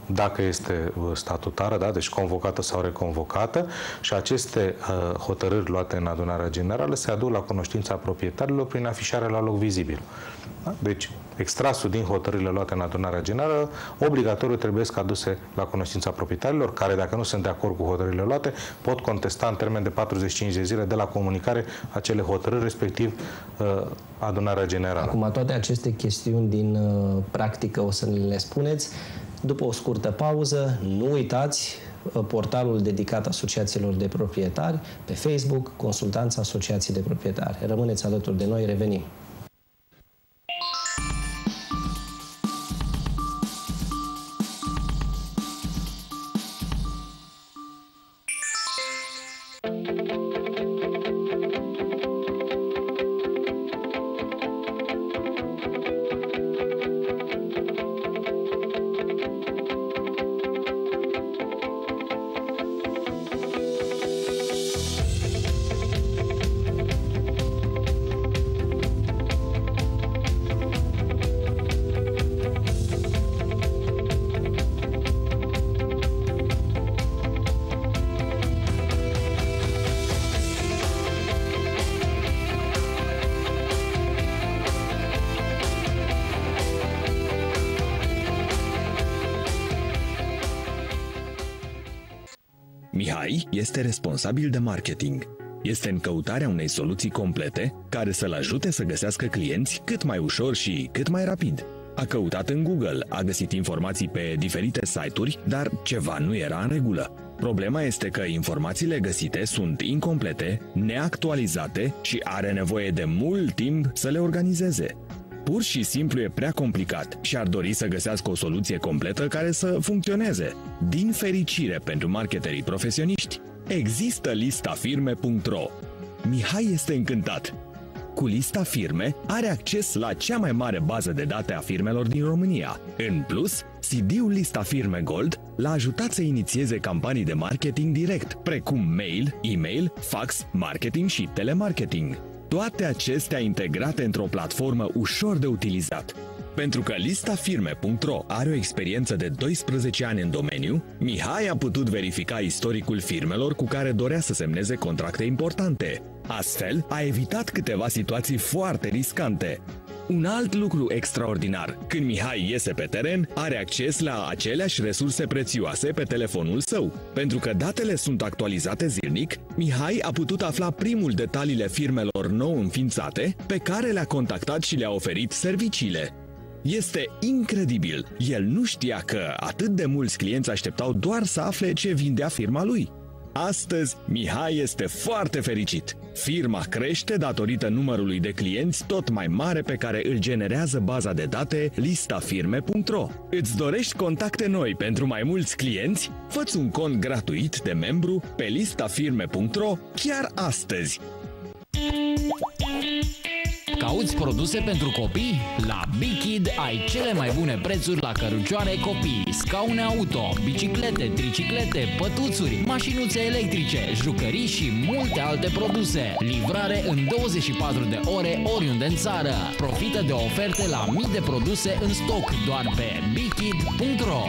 dacă este statutară, da? Deci convocată sau reconvocată, și aceste uh, hotărâri luate în adunarea generală se aduc la cunoștința proprietarilor prin afișarea la loc vizibil. Da? Deci, extrasul din hotărârile luate în adunarea generală, obligatoriu trebuie să aduse la cunoștința proprietarilor, care, dacă nu sunt de acord cu hotărârile luate, pot contesta în termen de patruzeci și cinci de zile de la comunicare acele hotărâri, respectiv uh, adunarea generală. Acum, toate aceste chestiuni din uh, practică o să ne le spuneți după o scurtă pauză. Nu uitați uh, portalul dedicat asociațiilor de proprietari pe Facebook, Consultanța Asociații de Proprietari. Rămâneți alături de noi, revenim. Mihai este responsabil de marketing. Este în căutarea unei soluții complete care să-l ajute să găsească clienți cât mai ușor și cât mai rapid. A căutat în Google, a găsit informații pe diferite site-uri, dar ceva nu era în regulă. Problema este că informațiile găsite sunt incomplete, neactualizate și are nevoie de mult timp să le organizeze. Pur și simplu e prea complicat și ar dori să găsească o soluție completă care să funcționeze. Din fericire pentru marketerii profesioniști, există lista firme punct ro. Mihai este încântat. Cu lista firme are acces la cea mai mare bază de date a firmelor din România. În plus, C D-ul Lista Firme Gold l-a ajutat să inițieze campanii de marketing direct, precum mail, e-mail, fax, marketing și telemarketing. Toate acestea integrate într-o platformă ușor de utilizat. Pentru că lista firme punct ro are o experiență de doisprezece ani în domeniu, Mihai a putut verifica istoricul firmelor cu care dorea să semneze contracte importante. Astfel, a evitat câteva situații foarte riscante. Un alt lucru extraordinar, când Mihai iese pe teren, are acces la aceleași resurse prețioase pe telefonul său. Pentru că datele sunt actualizate zilnic, Mihai a putut afla primul detaliile firmelor nou înființate, pe care le-a contactat și le-a oferit serviciile. Este incredibil! El nu știa că atât de mulți clienți așteptau doar să afle ce vindea firma lui. Astăzi, Mihai este foarte fericit. Firma crește datorită numărului de clienți tot mai mare pe care îl generează baza de date lista firme punct ro. Îți dorești contacte noi pentru mai mulți clienți? Fă-ți un cont gratuit de membru pe lista firme punct ro chiar astăzi. Cauți produse pentru copii? La Big Kid ai cele mai bune prețuri la cărucioare copii, scaune auto, biciclete, triciclete, pătuțuri, mașinuțe electrice, jucării și multe alte produse. Livrare în douăzeci și patru de ore oriunde în țară. Profită de oferte la mii de produse în stoc doar pe big kid punct ro.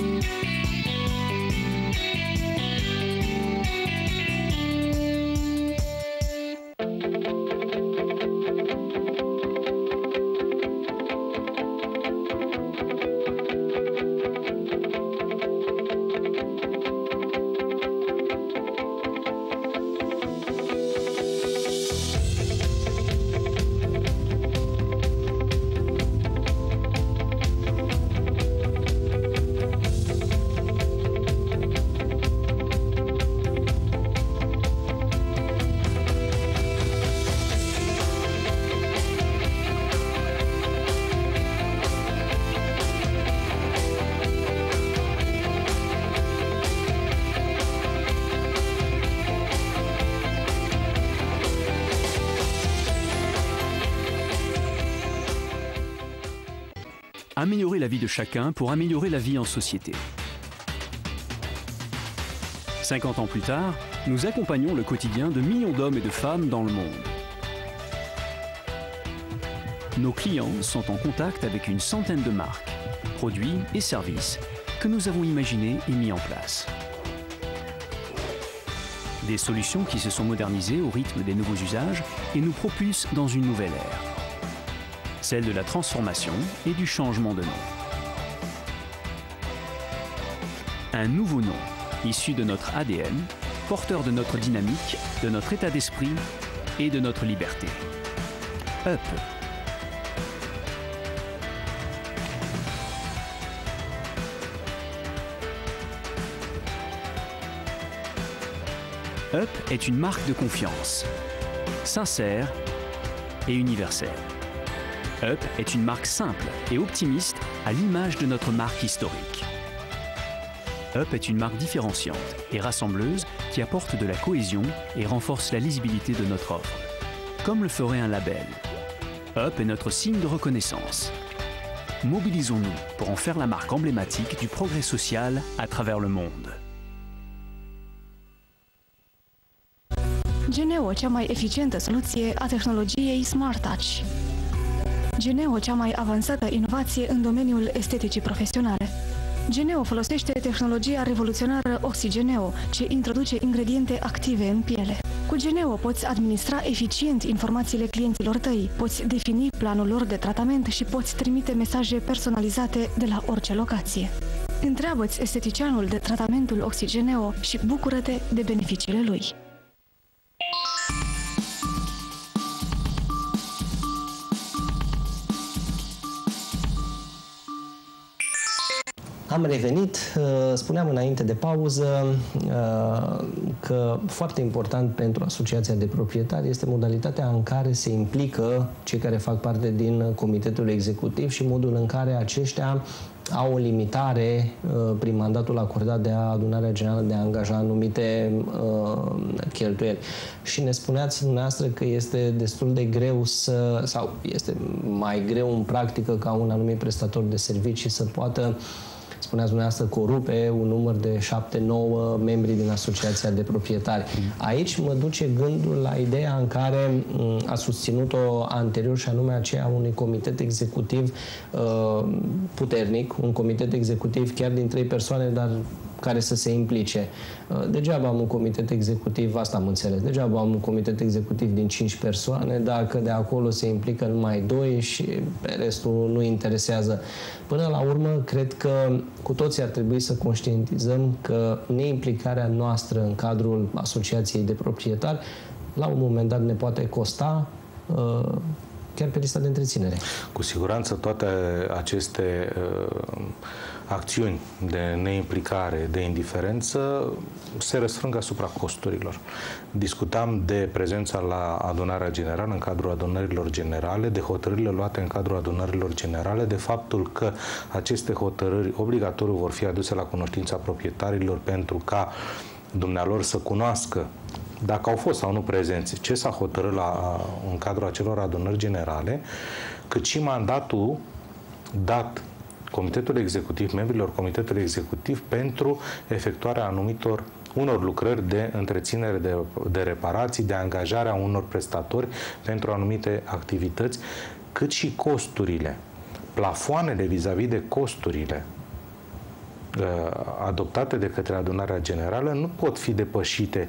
Améliorer la vie de chacun pour améliorer la vie en société. cinquante ans plus tard, nous accompagnons le quotidien de millions d'hommes et de femmes dans le monde. Nos clients sont en contact avec une centaine de marques, produits et services que nous avons imaginées et mis en place. Des solutions qui se sont modernisées au rythme des nouveaux usages et nous propulsent dans une nouvelle ère, celle de la transformation et du changement de nom. Un nouveau nom, issu de notre A D N, porteur de notre dynamique, de notre état d'esprit et de notre liberté. Up. Up est une marque de confiance, sincère et universelle. Up est une marque simple et optimiste à l'image de notre marque historique. Up est une marque différenciante et rassembleuse qui apporte de la cohésion et renforce la lisibilité de notre offre, comme le ferait un label. Up est notre signe de reconnaissance. Mobilisons-nous pour en faire la marque emblématique du progrès social à travers le monde. Geneo, cea mai eficientă soluție a tehnologiei Smart Touch. Geneo, cea mai avansată inovație în domeniul esteticii profesionale. Geneo folosește tehnologia revoluționară Oxygeneo, ce introduce ingrediente active în piele. Cu Geneo poți administra eficient informațiile clienților tăi, poți defini planul lor de tratament și poți trimite mesaje personalizate de la orice locație. Întreabă-ți esteticianul de tratamentul Oxygeneo și bucură-te de beneficiile lui. Am revenit, spuneam înainte de pauză că foarte important pentru Asociația de Proprietari este modalitatea în care se implică cei care fac parte din Comitetul Executiv și modul în care aceștia au o limitare prin mandatul acordat de Adunarea Generală de a angaja anumite cheltuieli. Și ne spuneați dumneavoastră că este destul de greu să, sau este mai greu în practică ca un anumit prestator de servicii să poată, spuneați dumneavoastră, corupe un număr de șapte nouă membri din Asociația de Proprietari. Aici mă duce gândul la ideea în care a susținut-o anterior, și anume aceea unui comitet executiv uh, puternic, un comitet executiv chiar din trei persoane, dar care să se implice. Degeaba am un comitet executiv, asta am înțeles, degeaba am un comitet executiv din cinci persoane, dacă de acolo se implică numai doi și pe restul nu interesează. Până la urmă, cred că cu toții ar trebui să conștientizăm că neimplicarea noastră în cadrul Asociației de Proprietari, la un moment dat ne poate costa uh, chiar pe lista de întreținere. Cu siguranță toate aceste uh, acțiuni de neimplicare, de indiferență, se răsfrâng asupra costurilor. Discutam de prezența la adunarea generală, în cadrul adunărilor generale, de hotărârile luate în cadrul adunărilor generale, de faptul că aceste hotărâri obligatoriu vor fi aduse la cunoștința proprietarilor pentru ca dumnealor să cunoască dacă au fost sau nu prezenți, ce s-a hotărât la, în cadrul acelor adunări generale, cât și mandatul dat Comitetul Executiv, membrilor Comitetului Executiv pentru efectuarea anumitor unor lucrări de întreținere, de, de reparații, de angajarea unor prestatori pentru anumite activități, cât și costurile, plafoanele vis-a-vis de costurile uh, adoptate de către adunarea generală nu pot fi depășite.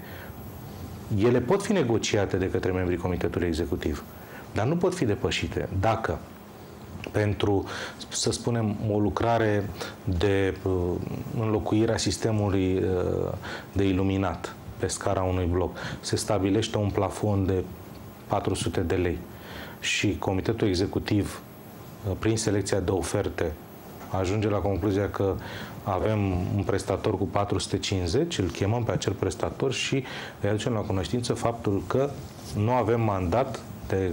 Ele pot fi negociate de către membrii Comitetului Executiv, dar nu pot fi depășite dacă pentru, să spunem, o lucrare de uh, înlocuirea sistemului uh, de iluminat pe scara unui bloc se stabilește un plafon de patru sute de lei și Comitetul Executiv, uh, prin selecția de oferte, ajunge la concluzia că avem un prestator cu patru sute cincizeci, îl chemăm pe acel prestator și îi aducem la cunoștință faptul că nu avem mandat de,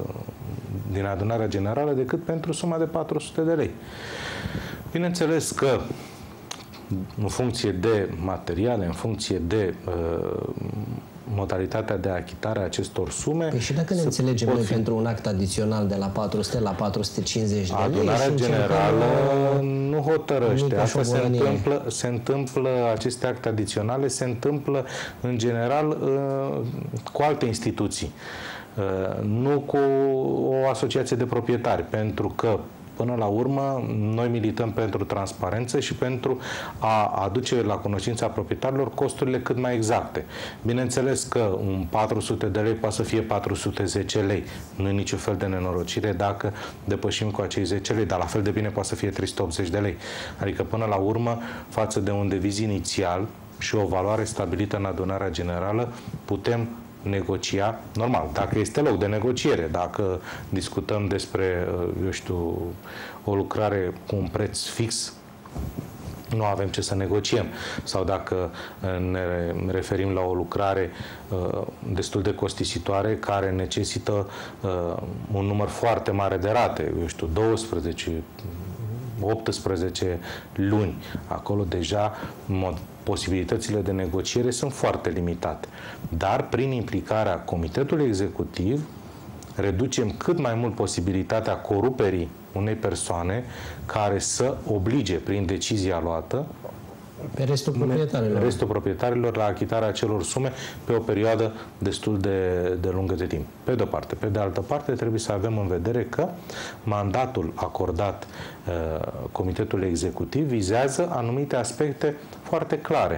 din adunarea generală decât pentru suma de patru sute de lei. Bineînțeles că în funcție de materiale, în funcție de uh, modalitatea de achitare a acestor sume... Păi și dacă ne înțelegem noi fi... pentru un act adițional de la patru sute la patru sute cincizeci de lei... Adunarea generală nu hotărăște. Asta se întâmplă, se întâmplă, aceste acte adiționale se întâmplă în general uh, cu alte instituții. Uh, nu cu o asociație de proprietari, pentru că Până la urmă, noi milităm pentru transparență și pentru a aduce la cunoștința proprietarilor costurile cât mai exacte. Bineînțeles că un patru sute de lei poate să fie patru sute zece lei. Nu e niciun fel de nenorocire dacă depășim cu acei zece lei, dar la fel de bine poate să fie trei sute optzeci de lei. Adică, până la urmă, față de un deviz inițial și o valoare stabilită în adunarea generală, putem negocia, normal, dacă este loc de negociere, dacă discutăm despre, eu știu, o lucrare cu un preț fix, nu avem ce să negociem. Sau dacă ne referim la o lucrare uh, destul de costisitoare, care necesită uh, un număr foarte mare de rate, eu știu, douăsprezece, optsprezece luni, acolo deja mod, posibilitățile de negociere sunt foarte limitate. Dar prin implicarea Comitetului Executiv reducem cât mai mult posibilitatea coruperii unei persoane care să oblige prin decizia luată pe restul proprietarilor. restul proprietarilor la achitarea acelor sume pe o perioadă destul de, de lungă de timp. Pe de-o parte. Pe de altă parte, trebuie să avem în vedere că mandatul acordat uh, Comitetului Executiv vizează anumite aspecte foarte clare.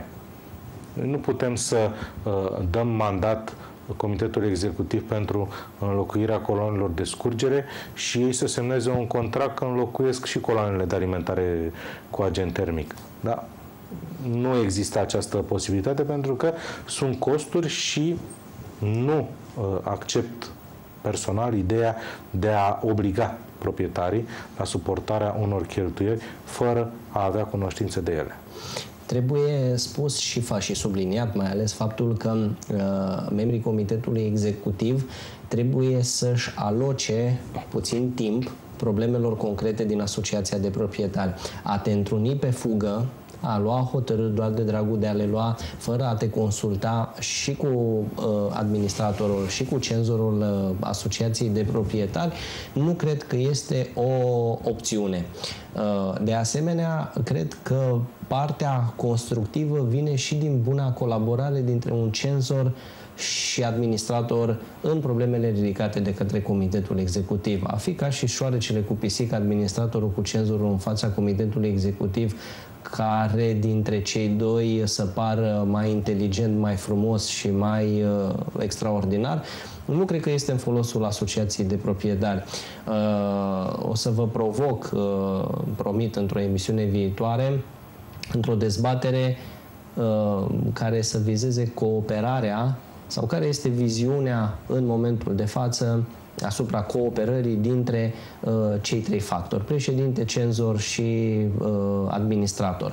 Nu putem să uh, dăm mandat Comitetului Executiv pentru înlocuirea coloanelor de scurgere și ei să semneze un contract că înlocuiesc și coloanele de alimentare cu agent termic. Da? Nu există această posibilitate pentru că sunt costuri și nu uh, accept personal ideea de a obliga proprietarii la suportarea unor cheltuieli fără a avea cunoștință de ele. Trebuie spus și, fa și subliniat mai ales faptul că uh, membrii Comitetului Executiv trebuie să-și aloce puțin timp problemelor concrete din Asociația de Proprietari. A te întruni pe fugă, a lua hotărâri doar de dragul de a le lua, fără a te consulta și cu uh, administratorul și cu cenzorul uh, Asociației de Proprietari, nu cred că este o opțiune. Uh, de asemenea, cred că partea constructivă vine și din buna colaborare dintre un cenzor și administrator în problemele ridicate de către Comitetul Executiv. A fi ca și șoarecele cu pisică, administratorul cu cenzorul în fața Comitetului Executiv, care dintre cei doi să pară mai inteligent, mai frumos și mai uh, extraordinar, nu cred că este în folosul Asociației de Proprietari. Uh, o să vă provoc, uh, promit, într-o emisiune viitoare, într-o dezbatere uh, care să vizeze cooperarea sau care este viziunea în momentul de față asupra cooperării dintre uh, cei trei factori, președinte, cenzor și uh, administrator.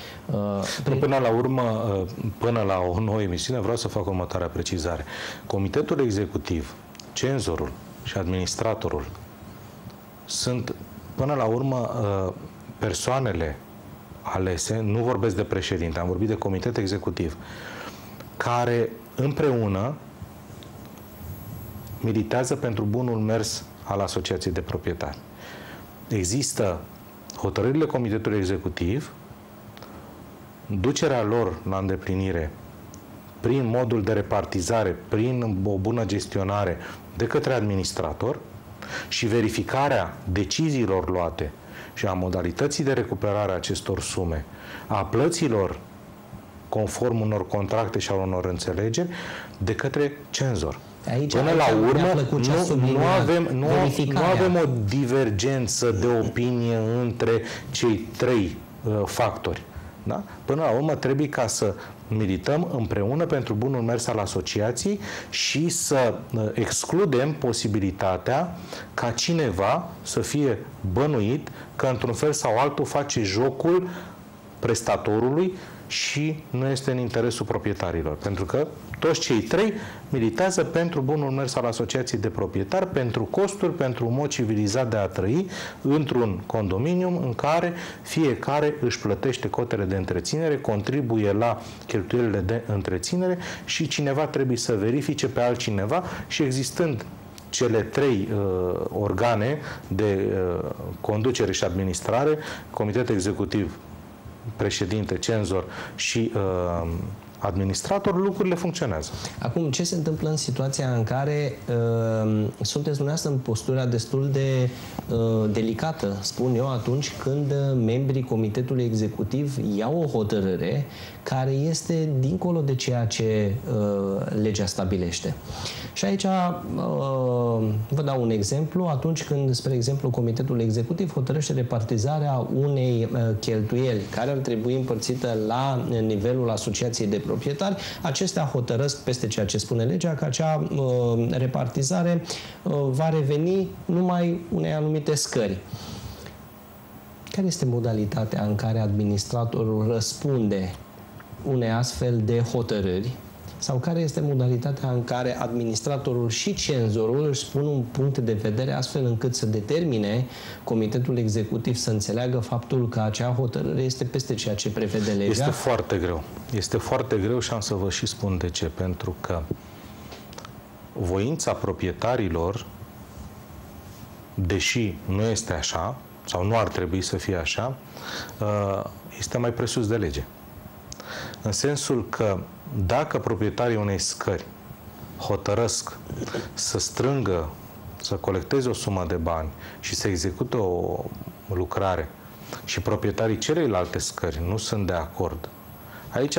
Uh, până la urmă, uh, până la o nouă emisiune, vreau să fac următoarea precizare. Comitetul Executiv, cenzorul și administratorul sunt, până la urmă, uh, persoanele alese, nu vorbesc de președinte, am vorbit de comitet executiv, care împreună militează pentru bunul mers al Asociației de Proprietari. Există hotărârile Comitetului Executiv, ducerea lor la îndeplinire prin modul de repartizare, prin o bună gestionare de către administrator și verificarea deciziilor luate și a modalității de recuperare a acestor sume, a plăților conform unor contracte și a unor înțelegeri de către cenzor. Aici, Până aici la urmă, nu, nu, avem, nu, nu avem o divergență de opinie între cei trei uh, factori. Da? Până la urmă, trebuie ca să milităm împreună pentru bunul mers al asociației și să uh, excludem posibilitatea ca cineva să fie bănuit că într-un fel sau altul face jocul prestatorului și nu este în interesul proprietarilor. Pentru că toți cei trei militează pentru bunul mers al Asociației de Proprietari, pentru costuri, pentru un mod civilizat de a trăi într-un condominium în care fiecare își plătește cotele de întreținere, contribuie la cheltuielile de întreținere și cineva trebuie să verifice pe altcineva și existând cele trei uh, organe de uh, conducere și administrare, Comitetul Executiv, președinte, cenzor și uh, administrator, lucrurile funcționează. Acum, ce se întâmplă în situația în care uh, sunteți dumneavoastră în postura destul de uh, delicată, spun eu, atunci când membrii Comitetului Executiv iau o hotărâre care este dincolo de ceea ce uh, legea stabilește. Și aici uh, vă dau un exemplu. Atunci când, spre exemplu, Comitetul Executiv hotărăște repartizarea unei uh, cheltuieli care ar trebui împărțită la nivelul asociației de proprietari, acestea hotărăsc peste ceea ce spune legea că acea uh, repartizare uh, va reveni numai unei anumite scări. Care este modalitatea în care administratorul răspunde unei astfel de hotărâri? Sau care este modalitatea în care administratorul și cenzorul își spun un punct de vedere astfel încât să determine Comitetul Executiv să înțeleagă faptul că acea hotărâre este peste ceea ce prevede legea? Este foarte greu. Este foarte greu și am să vă și spun de ce. Pentru că voința proprietarilor, deși nu este așa, sau nu ar trebui să fie așa, este mai presus de lege. În sensul că dacă proprietarii unei scări hotărăsc să strângă, să colecteze o sumă de bani și să execute o lucrare și proprietarii celelalte scări nu sunt de acord, aici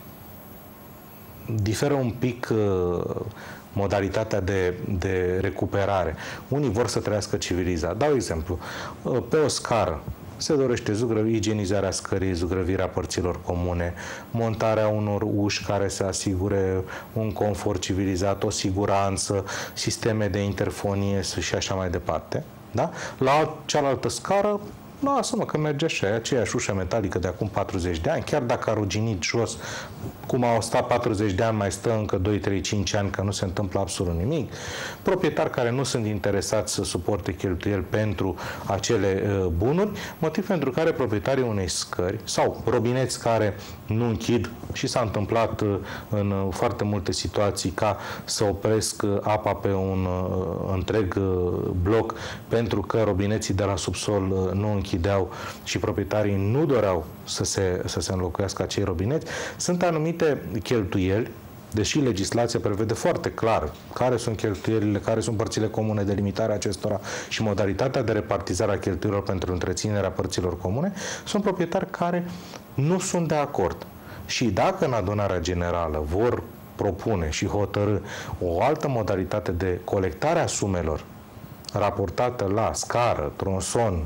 diferă un pic uh, modalitatea de, de recuperare. Unii vor să trăiască civilizat. Dau exemplu. Pe o scară se dorește zugrăvi, igienizarea scării, zugrăvirea părților comune, montarea unor uși care să asigure un confort civilizat, o siguranță, sisteme de interfonie și așa mai departe. Da? La cealaltă scară, lasă-mă că merge așa, e aceeași ușă metalică de acum patruzeci de ani, chiar dacă a ruginit jos, cum au stat patruzeci de ani, mai stă încă doi, trei, cinci ani, că nu se întâmplă absolut nimic. Proprietari care nu sunt interesați să suporte cheltuieli pentru acele uh, bunuri, motiv pentru care proprietarii unei scări sau robineți care nu închid, și s-a întâmplat uh, în uh, foarte multe situații ca să opresc uh, apa pe un uh, întreg uh, bloc pentru că robineții de la subsol uh, nu închideau și proprietarii nu doreau să se, să se înlocuiască acei robineți, sunt anumite cheltuieli, deși legislația prevede foarte clar care sunt cheltuielile, care sunt părțile comune, delimitarea acestora și modalitatea de repartizare a cheltuielilor pentru întreținerea părților comune, sunt proprietari care nu sunt de acord. Și dacă în adunarea generală vor propune și hotărâ o altă modalitate de colectare a sumelor raportată la scară, tronson,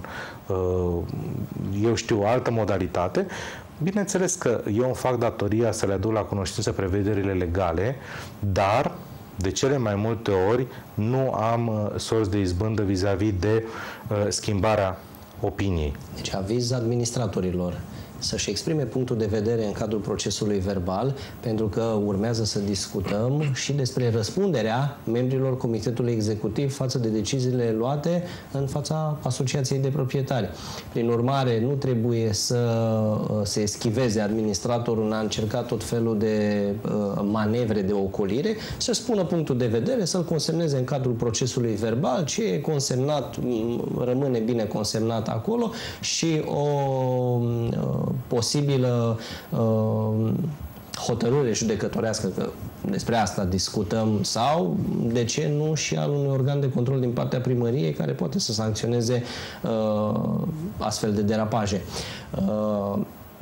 eu știu, altă modalitate, bineînțeles că eu îmi fac datoria să le aduc la cunoștință prevederile legale, dar de cele mai multe ori nu am sorți de izbândă vis-a-vis de schimbarea opiniei. Deci aviz administratorilor să-și exprime punctul de vedere în cadrul procesului verbal, pentru că urmează să discutăm și despre răspunderea membrilor Comitetului Executiv față de deciziile luate în fața Asociației de Proprietari. Prin urmare, nu trebuie să se eschiveze administratorul, a încercat tot felul de manevre de ocolire, să spună punctul de vedere, să-l consemneze în cadrul procesului verbal, ce e consemnat rămâne bine consemnat acolo și o posibilă uh, hotărâre judecătorească, că despre asta discutăm, sau, de ce nu, și al unui organ de control din partea primăriei care poate să sancționeze uh, astfel de derapaje. Uh,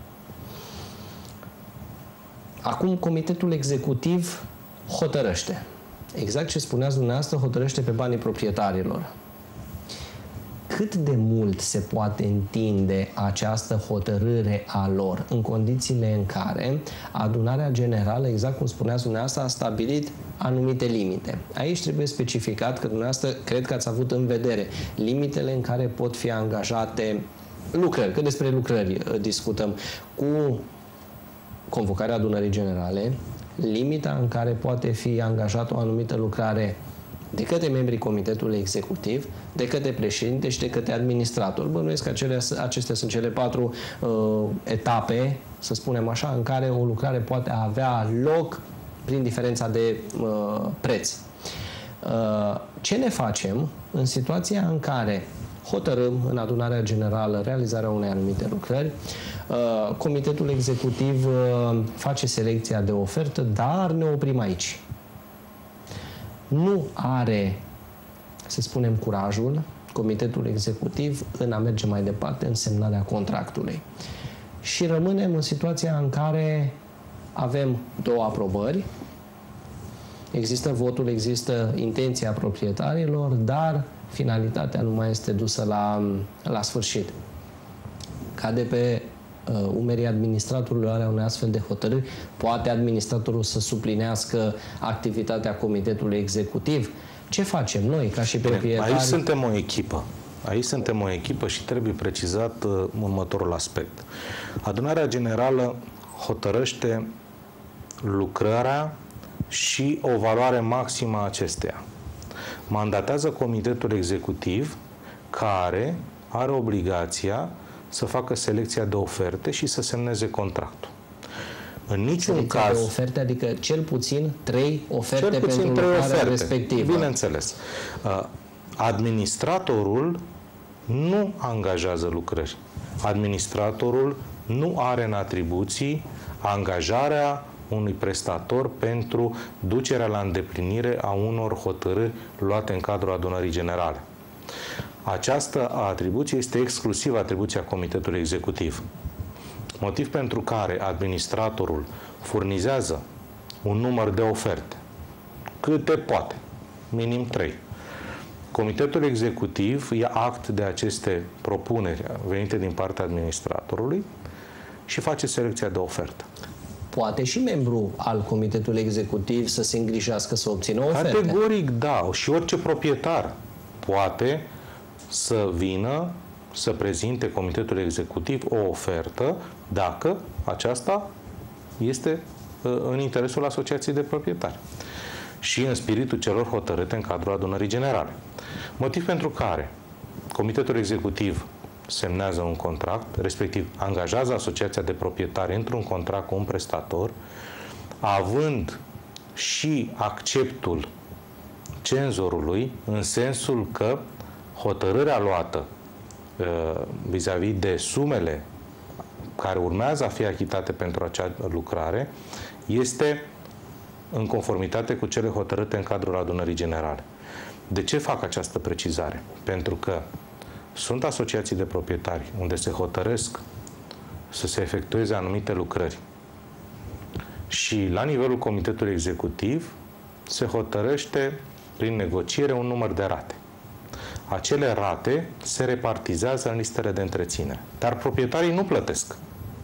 acum, Comitetul Executiv hotărăște. Exact ce spuneați dumneavoastră, hotărăște pe banii proprietarilor. Cât de mult se poate întinde această hotărâre a lor în condițiile în care adunarea generală, exact cum spuneați dumneavoastră, a stabilit anumite limite. Aici trebuie specificat că dumneavoastră cred că ați avut în vedere limitele în care pot fi angajate lucrări, că despre lucrări discutăm, cu convocarea adunării generale, limita în care poate fi angajată o anumită lucrare de către membrii Comitetului Executiv, de către președinte și de către administrator. Bănuiesc că acele, acestea sunt cele patru uh, etape, să spunem așa, în care o lucrare poate avea loc prin diferența de uh, preț. Ce ne facem în situația în care hotărâm în adunarea generală realizarea unei anumite lucrări, comitetul executiv face selecția de ofertă, dar ne oprim aici. Nu are, să spunem, curajul comitetul executiv în a merge mai departe în semnarea contractului. Și rămânem în situația în care avem două aprobări, există votul, există intenția proprietarilor, dar finalitatea nu mai este dusă la, la sfârșit. Cade pe uh, umerii administratorului are unei astfel de hotărâri. Poate administratorul să suplinească activitatea comitetului executiv? Ce facem noi, ca și proprietari? Aici suntem o echipă. Aici suntem o echipă și trebuie precizat uh, următorul aspect. Adunarea generală hotărăște lucrarea și o valoare maximă a acesteia. Mandatează comitetul executiv, care are obligația să facă selecția de oferte și să semneze contractul. În niciun selecția caz... de oferte, adică cel puțin trei oferte cel puțin pentru trei lucrarea oferte, respectivă. Bineînțeles. Administratorul nu angajează lucrări. Administratorul nu are în atribuții angajarea unui prestator pentru ducerea la îndeplinire a unor hotărâri luate în cadrul adunării generale. Această atribuție este exclusiv atribuția comitetului executiv. Motiv pentru care administratorul furnizează un număr de oferte, câte poate, minim trei. Comitetul executiv ia act de aceste propuneri venite din partea administratorului și face selecția de ofertă. Poate și membru al comitetului executiv să se îngrijească să obțină oferte? Categoric da. Și orice proprietar poate să vină să prezinte comitetul executiv o ofertă dacă aceasta este în interesul asociației de proprietari și în spiritul celor hotărâte în cadrul adunării generale. Motiv pentru care comitetul executiv semnează un contract, respectiv angajează asociația de proprietari într-un contract cu un prestator, având și acceptul cenzorului, în sensul că hotărârea luată vis-a-vis -vis de sumele care urmează a fi achitate pentru acea lucrare este în conformitate cu cele hotărâte în cadrul adunării generale. De ce fac această precizare? Pentru că sunt asociații de proprietari unde se hotărăsc să se efectueze anumite lucrări și la nivelul comitetului executiv se hotărăște prin negociere un număr de rate. Acele rate se repartizează în listele de întreținere, dar proprietarii nu plătesc.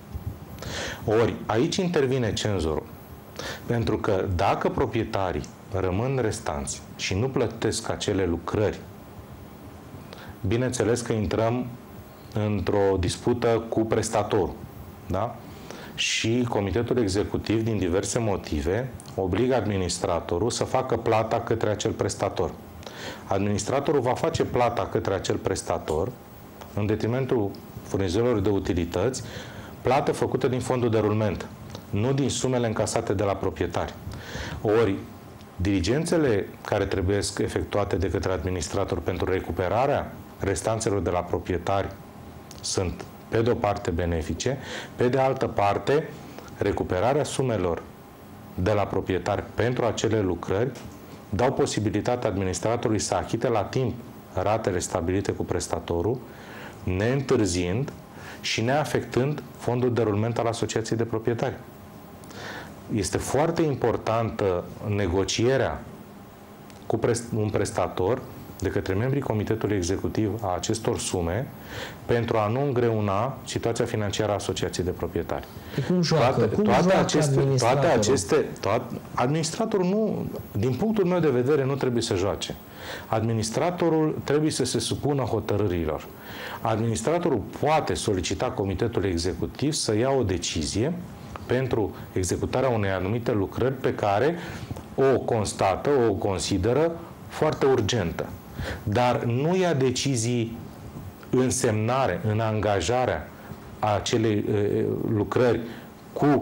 Ori aici intervine cenzorul, pentru că dacă proprietarii rămân restanți și nu plătesc acele lucrări, bineînțeles că intrăm într-o dispută cu prestatorul, da? Și comitetul executiv, din diverse motive, obligă administratorul să facă plata către acel prestator. Administratorul va face plata către acel prestator în detrimentul furnizorilor de utilități, plată făcută din fondul de rulment, nu din sumele încasate de la proprietari. Ori, diligențele care trebuie efectuate de către administrator pentru recuperarea restanțelor de la proprietari sunt, pe de o parte, benefice, pe de altă parte, recuperarea sumelor de la proprietari pentru acele lucrări dau posibilitatea administratorului să achite la timp ratele stabilite cu prestatorul, neîntârziind și neafectând fondul de rulment al asociației de proprietari. Este foarte importantă negocierea cu un prestator de către membrii Comitetului Executiv a acestor sume pentru a nu îngreuna situația financiară a asociației de proprietari. Cum joacă? Toate, Cum toate joacă aceste, administratorul? toate aceste, toate, administratorul nu, din punctul meu de vedere, nu trebuie să joace. Administratorul trebuie să se supună hotărârilor. Administratorul poate solicita Comitetului Executiv să ia o decizie pentru executarea unei anumite lucrări pe care o constată, o consideră foarte urgentă. Dar nu ia decizii în semnare, în angajarea acelei lucrări cu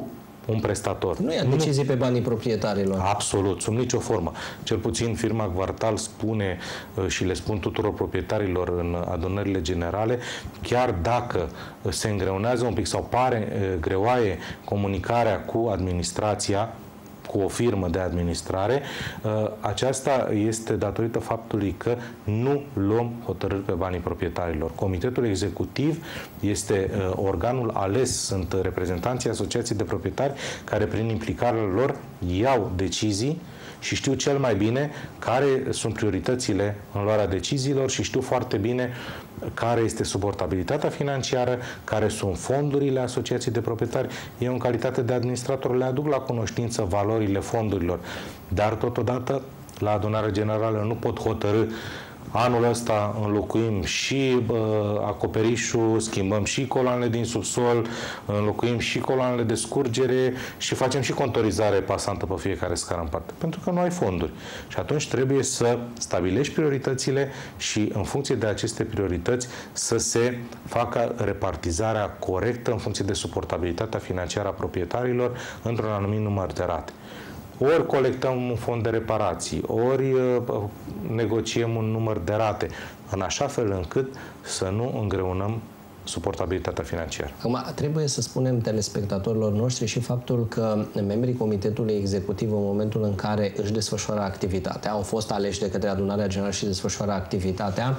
un prestator. Nu ia decizii pe banii proprietarilor. Absolut, sub nicio formă. Cel puțin firma Quartal spune și le spun tuturor proprietarilor în adunările generale, chiar dacă se îngreunează un pic sau pare greoaie comunicarea cu administrația, cu o firmă de administrare, aceasta este datorită faptului că nu luăm hotărâri pe banii proprietarilor. Comitetul executiv este organul ales, sunt reprezentanții Asociației de Proprietari care prin implicarea lor iau decizii și știu cel mai bine care sunt prioritățile în luarea deciziilor și știu foarte bine care este suportabilitatea financiară, care sunt fondurile Asociației de Proprietari. Eu, în calitate de administrator, le aduc la cunoștință valorile fondurilor, dar totodată la adunarea generală nu pot hotărî anul ăsta înlocuim și uh, acoperișul, schimbăm și coloanele din subsol, înlocuim și coloanele de scurgere și facem și contorizare pasantă pe fiecare scară în parte. Pentru că nu ai fonduri. Și atunci trebuie să stabilești prioritățile și în funcție de aceste priorități să se facă repartizarea corectă în funcție de suportabilitatea financiară a proprietarilor într-un anumit număr de rate. Ori colectăm un fond de reparații, ori negociem un număr de rate, în așa fel încât să nu îngreunăm suportabilitatea financiară. Acum, trebuie să spunem telespectatorilor noștri și faptul că membrii Comitetului Executiv, în momentul în care își desfășoară activitatea, au fost aleși de către Adunarea Generală și desfășoară activitatea,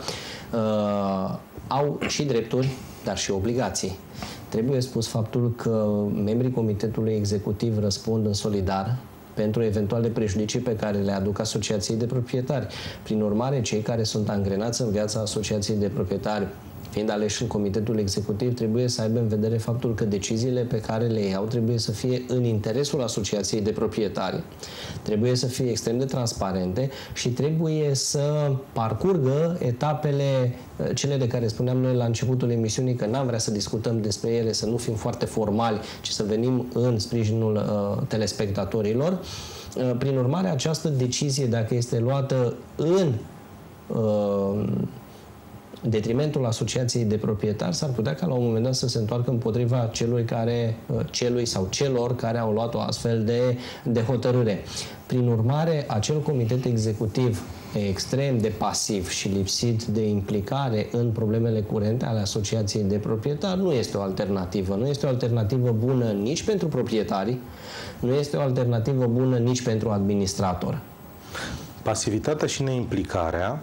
uh, au și drepturi, dar și obligații. Trebuie spus faptul că membrii Comitetului Executiv răspund în solidar pentru eventuale prejudicii pe care le aduc Asociației de Proprietari. Prin urmare, cei care sunt angrenați în viața Asociației de Proprietari, fiind aleși în Comitetul Executiv, trebuie să aibă în vedere faptul că deciziile pe care le iau trebuie să fie în interesul Asociației de Proprietari, trebuie să fie extrem de transparente și trebuie să parcurgă etapele, cele de care spuneam noi la începutul emisiunii, că n-am vrea să discutăm despre ele, să nu fim foarte formali, ci să venim în sprijinul uh, telespectatorilor. Uh, prin urmare, această decizie, dacă este luată în uh, detrimentul Asociației de Proprietari, s-ar putea ca la un moment dat să se întoarcă împotriva celui, care, celui sau celor care au luat o astfel de, de hotărâre. Prin urmare, acel comitet executiv extrem de pasiv și lipsit de implicare în problemele curente ale Asociației de Proprietari nu este o alternativă. Nu este o alternativă bună nici pentru proprietari, nu este o alternativă bună nici pentru administrator. Pasivitatea și neimplicarea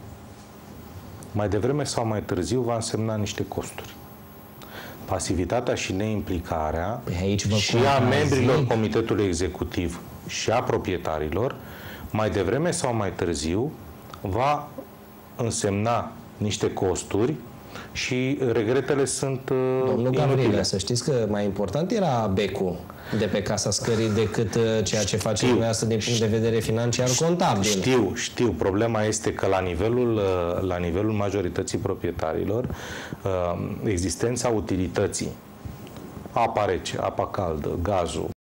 mai devreme sau mai târziu va însemna niște costuri. Pasivitatea și neimplicarea și a membrilor Comitetului Executiv și a proprietarilor, mai devreme sau mai târziu, va însemna niște costuri și regretele sunt Domnul Gavrilă, să știți că mai important era becul de pe casa scării decât ceea ce face dumneavoastră din punct de vedere financiar contabil. Știu, știu. Problema este că la nivelul, la nivelul majorității proprietarilor, existența utilității, apa rece, apa caldă, gazul,